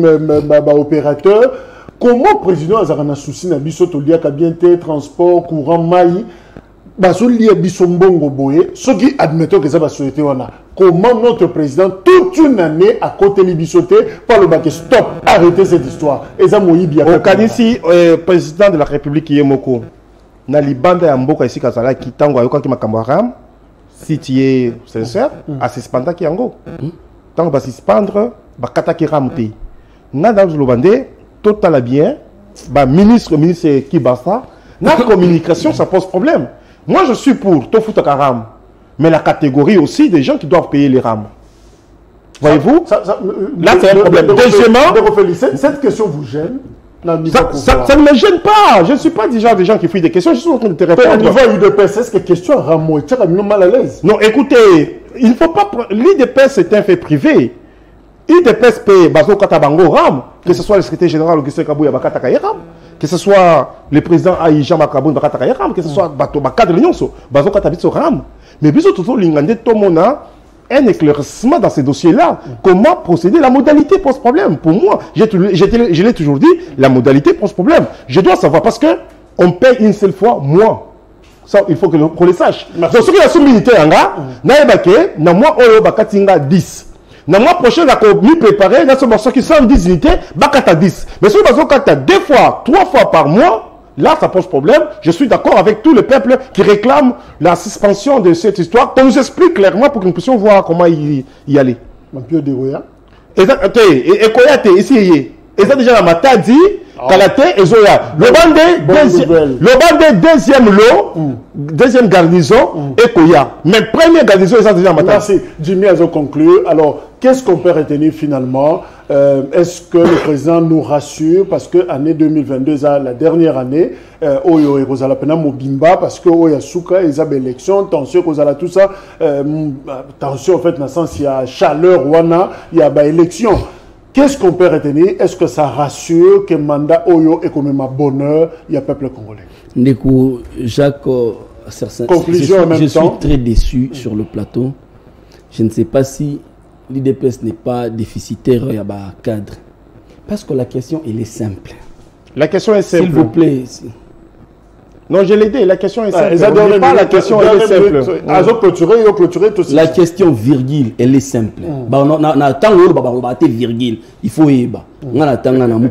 opérateur, comment le président a un souci na biso tolia kabiente transport courant maï basolia biso mbongo boye ceux qui admettons que ça va souhaiter wana comment notre président toute une année à côté de bisoté par le bac stop arrêtez cette histoire et ça moyibi au kanisi président de la République Yemoko na libanda ya mboka ici kazala ki tango ayoka ki makambaram si tu es sincère à suspendre ki yango tango ba suspendre ba kata ki ramte na dans le bandé total bien, ministre qui basta, la communication, ça pose problème. Moi, je suis pour tout foutre à RAM, mais la catégorie aussi des gens qui doivent payer les RAM. Voyez-vous? Là, c'est un problème. Deuxièmement, cette question vous gêne? Ça ne me gêne pas. Je ne suis pas déjà des gens qui fuient des questions. Je suis en train de te répondre. Au niveau UDPS, est-ce que question RAM, tu es mal à l'aise? Non, écoutez, il ne faut pas. L'UDPS, c'est un fait privé. UDPS paye Bazo Katabango RAM, que ce soit le secrétaire général Augustin Kabouya Bakata Kayeram, que ce soit le président Aïja Makaboun Bakata Kayeram, que ce soit Bato Bakata de l'Union, Bazo Katabitso RAM. Mais bisous tout l'ingandé Tomona, un éclaircissement dans ces dossiers-là. Comment procéder? La modalité pose problème. Pour moi, je l'ai toujours dit, la modalité pose problème. Je dois savoir parce que on paye une seule fois, moi. Ça, il faut qu'on le sache. Donc, ce qui est sous militaire, na moi, Oyo Bakatinga 10. Dans le mois prochain, on a mis préparé, dans ce morceau qui 110 unités, Bakata 10. Mais si on a 2 fois, 3 fois par mois, là, ça pose problème. Je suis d'accord avec tout le peuple qui réclame la suspension de cette histoire. On nous explique clairement pour que nous puissions voir comment y aller. Et Koyate, ici, et ça déjà, la matin dit, Kalate et Zoya. Le bandé deuxième lot, deuxième garnison, et Koya. Mais première garnison, et ça déjà, matin. Merci. Jimmy a conclu. Alors, qu'est-ce qu'on peut retenir finalement? Est-ce que le président nous rassure? Parce que l'année 2022, la dernière année, Oyo et Rosala Pena Mobimba, parce que Oya Souka, ils ont élection, tension, Rosala, tout ça. Tension, en fait, dans le sens, il y a chaleur, Wana, il y a élection. Qu'est-ce qu'on peut retenir? Est-ce que ça rassure que mandat Oyo est quand même un bonheur, il y a peuple congolais? Ndeko, Jacques, conclusion en même temps. Je suis très déçu sur le plateau. Je ne sais pas si l'IDPS n'est pas déficitaire, il y a un cadre. Parce que la question, elle est simple. La question est simple. S'il vous plaît. Non, je l'ai dit, la question est simple. Pas la question, elle est simple. La question virgule, elle est simple. On attend virgule, il faut y aller. On attend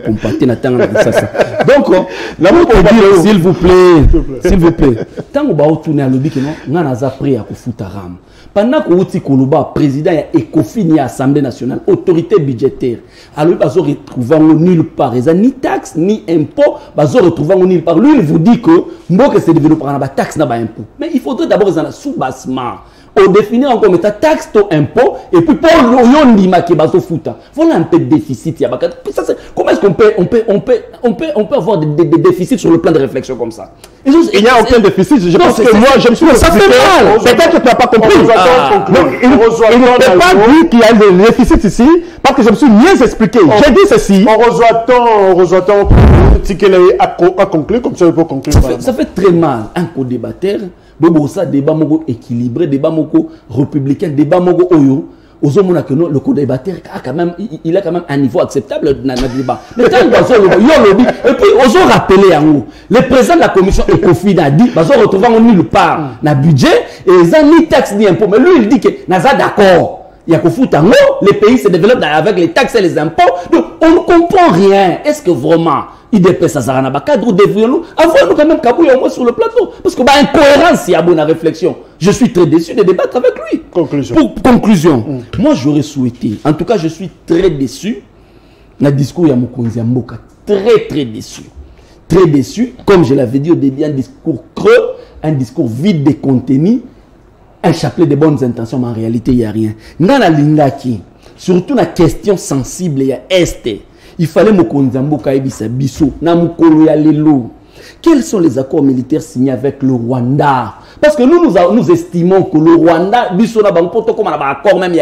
donc, s'il vous plaît, tant que vous tournez à l'objet, on a appris à foutre ram. Pendant que vous êtes président de l'Ecofin et l'Assemblée nationale, autorité budgétaire, alors vous retrouvez nulle part, ni taxe, ni impôt, vous retrouvez nulle part. Lui, il vous dit que c'est développé par la taxe, n'a pas impôt. Mais il faudrait d'abord un sous-bassement. On définit encore mais ta taxe, ton impôt, et puis pour l'on qui baso fouta. Voilà un peu de déficit. Comment est-ce qu'on peut avoir des déficits sur le plan de réflexion comme ça? Il n'y a aucun déficit. Je pense que moi, je me suis ça fait mal. Peut-être que tu n'as pas compris. Il ne peut pas dire qu'il y a des déficits ici, parce que je me suis mieux expliqué. J'ai dit ceci. On reçoit tant à conclure, comme ça on peut conclure. Ça fait très mal. Un co-débatteur. Ça débat équilibré, débat républicain, débat oyo. Le co-débatteur il a quand même un niveau acceptable dans le débat. Mais tant et puis on a rappelé le président de la commission Ecofin a dit on retrouve nulle part dans le budget et ils ont ni taxe ni impôt. Mais lui il dit que n'a pas d'accord. Il y a que foutre les pays se développent avec les taxes et les impôts. Donc on ne comprend rien. Est-ce que vraiment IDP ça sera dans cadre ou devrions-nous avouons-nous quand même Kabouya au moins sur le plateau parce que incohérence il y a bonne réflexion. Je suis très déçu de débattre avec lui. Conclusion. Pour conclusion, moi j'aurais souhaité, en tout cas je suis très déçu dans le discours de Mokonzi Mboka, très déçu. Très déçu, comme je l'avais dit au début, un discours creux, un discours vide de contenu, un chapelet de bonnes intentions, mais en réalité il n'y a rien. Dans la Lingaki, surtout la question sensible, il y a Est. Il fallait Mokonzi Mboka ebisa biso na mukolo ya lelo. Quels sont les accords militaires signés avec le Rwanda? Parce que nous estimons que le Rwanda, biso na bangopoto comme un accord même il y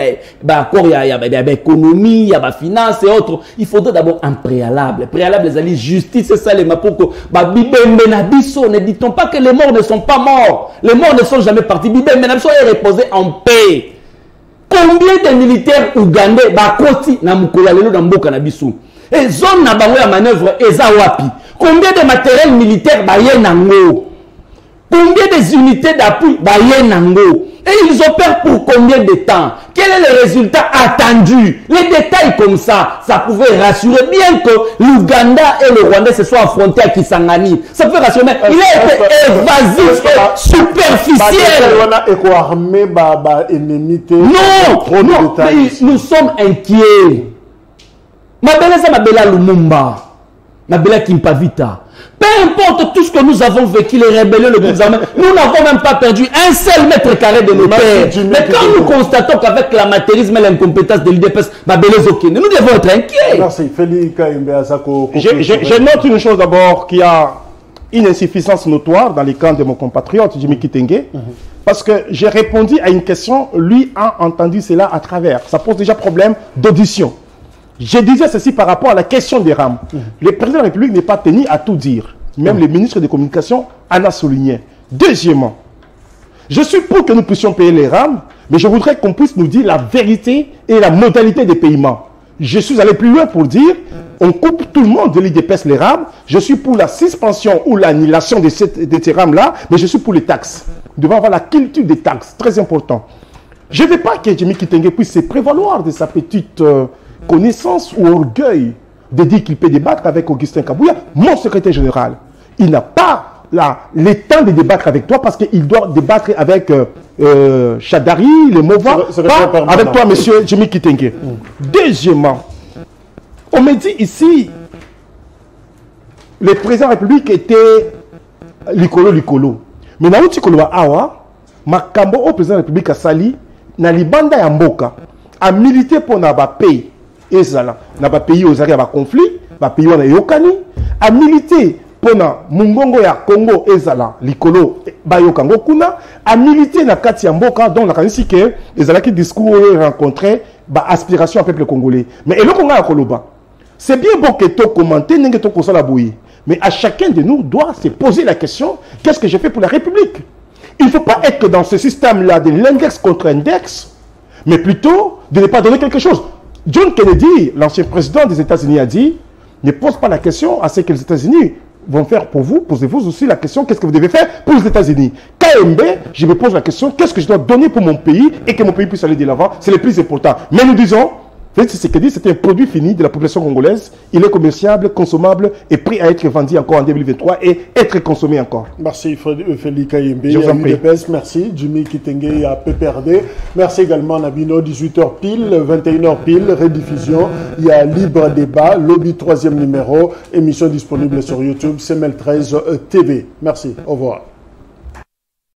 a économie, il y a finance et autres. Il faudrait d'abord un préalable. Préalable les alliés justice c'est ça les mapoko. Bibembe na biso ne dit-on pas que les morts ne sont pas morts. Les morts ne sont jamais partis. Bibembe na biso est reposé en paix. Combien de militaires ougandais bakoti na mukolo ya lelo na mboka na biso? Et zone na bango ya manœuvre eza wapi? Combien de matériel militaire baye nango? Combien des unités d'appui baye nango? Et ils opèrent pour combien de temps? Quel est le résultat attendu? Les détails comme ça, ça pouvait rassurer bien que l'Ouganda et le Rwanda se soient affrontés à Kisangani. Ça peut rassurer. Il a été évasif et superficiel. Non, nous sommes inquiets. Mabela Lumumba, Mabela Kimpavita. Peu importe tout ce que nous avons vécu, les rébellions, le groupe armé, nous n'avons même pas perdu un seul mètre carré de nos terres. Mais quand nous constatons qu'avec l'amateurisme et l'incompétence de l'IDPS, nous devons être inquiets. Je note une chose d'abord, qu'il y a une insuffisance notoire dans les camps de mon compatriote, Jimmy Kitenge. Parce que j'ai répondu à une question, lui a entendu cela à travers. Ça pose déjà problème d'audition. Je disais ceci par rapport à la question des rames. Le président de la République n'est pas tenu à tout dire. Même le ministre des Communications en a souligné. Deuxièmement, je suis pour que nous puissions payer les rames, mais je voudrais qu'on puisse nous dire la vérité et la modalité des paiements. Je suis allé plus loin pour dire, on coupe tout le monde de l'IDPS les rames. Je suis pour la suspension ou l'annulation de ces rames-là, mais je suis pour les taxes. Nous devons avoir la culture des taxes, très important. Je ne veux pas que Jimmy Kitenge puisse se prévaloir de sa petite... connaissance ou orgueil de dire qu'il peut débattre avec Augustin Kabouya, mon secrétaire général. Il n'a pas le temps de débattre avec toi parce qu'il doit débattre avec Chadari, le Mova, avec toi, monsieur Jimmy Kitenge. Deuxièmement, on me dit ici, le président de la République était Likolo. Mais dans le Tikolo Awa, Makambo au président de la République a sali, na libanda ya mboka, a milité pour na ba pays. Et ça là, n'a pas payé aux arrêts à conflit, va payer à Yokani, a milité pour na Mungongo ya Congo et ça là, Likolo, Bayokango Kuna, a milité na Katia Mboka, dont la canisi que les alaki discours rencontré, bah aspiration au peuple congolais. Mais et le Congo à Koloba, c'est bien bon que tu commentes, n'engue tu console la bouillie. Mais à chacun de nous doit se poser la question, qu'est-ce que j'ai fait pour la République? Il ne faut pas être dans ce système-là de l'index contre index, mais plutôt de ne pas donner quelque chose. John Kennedy, l'ancien président des États-Unis, a dit, ne pose pas la question à ce que les États-Unis vont faire pour vous, posez-vous aussi la question, qu'est-ce que vous devez faire pour les États-Unis? KMB, je me pose la question, qu'est-ce que je dois donner pour mon pays et que mon pays puisse aller de l'avant? C'est le plus important. Mais nous disons, Félix Tshisekedi, c'est un produit fini de la population congolaise. Il est commerciable, consommable et prêt à être vendu encore en 2023 et être consommé encore. Merci Félix Kayembe. Je vous en prie. Merci Jimmy Kitenge à PPRD. Merci également Nabino, 18h pile, 21h pile, rediffusion. Il y a Libre Débat, Lobby 3e numéro, émission disponible sur YouTube, CML13 TV. Merci, au revoir.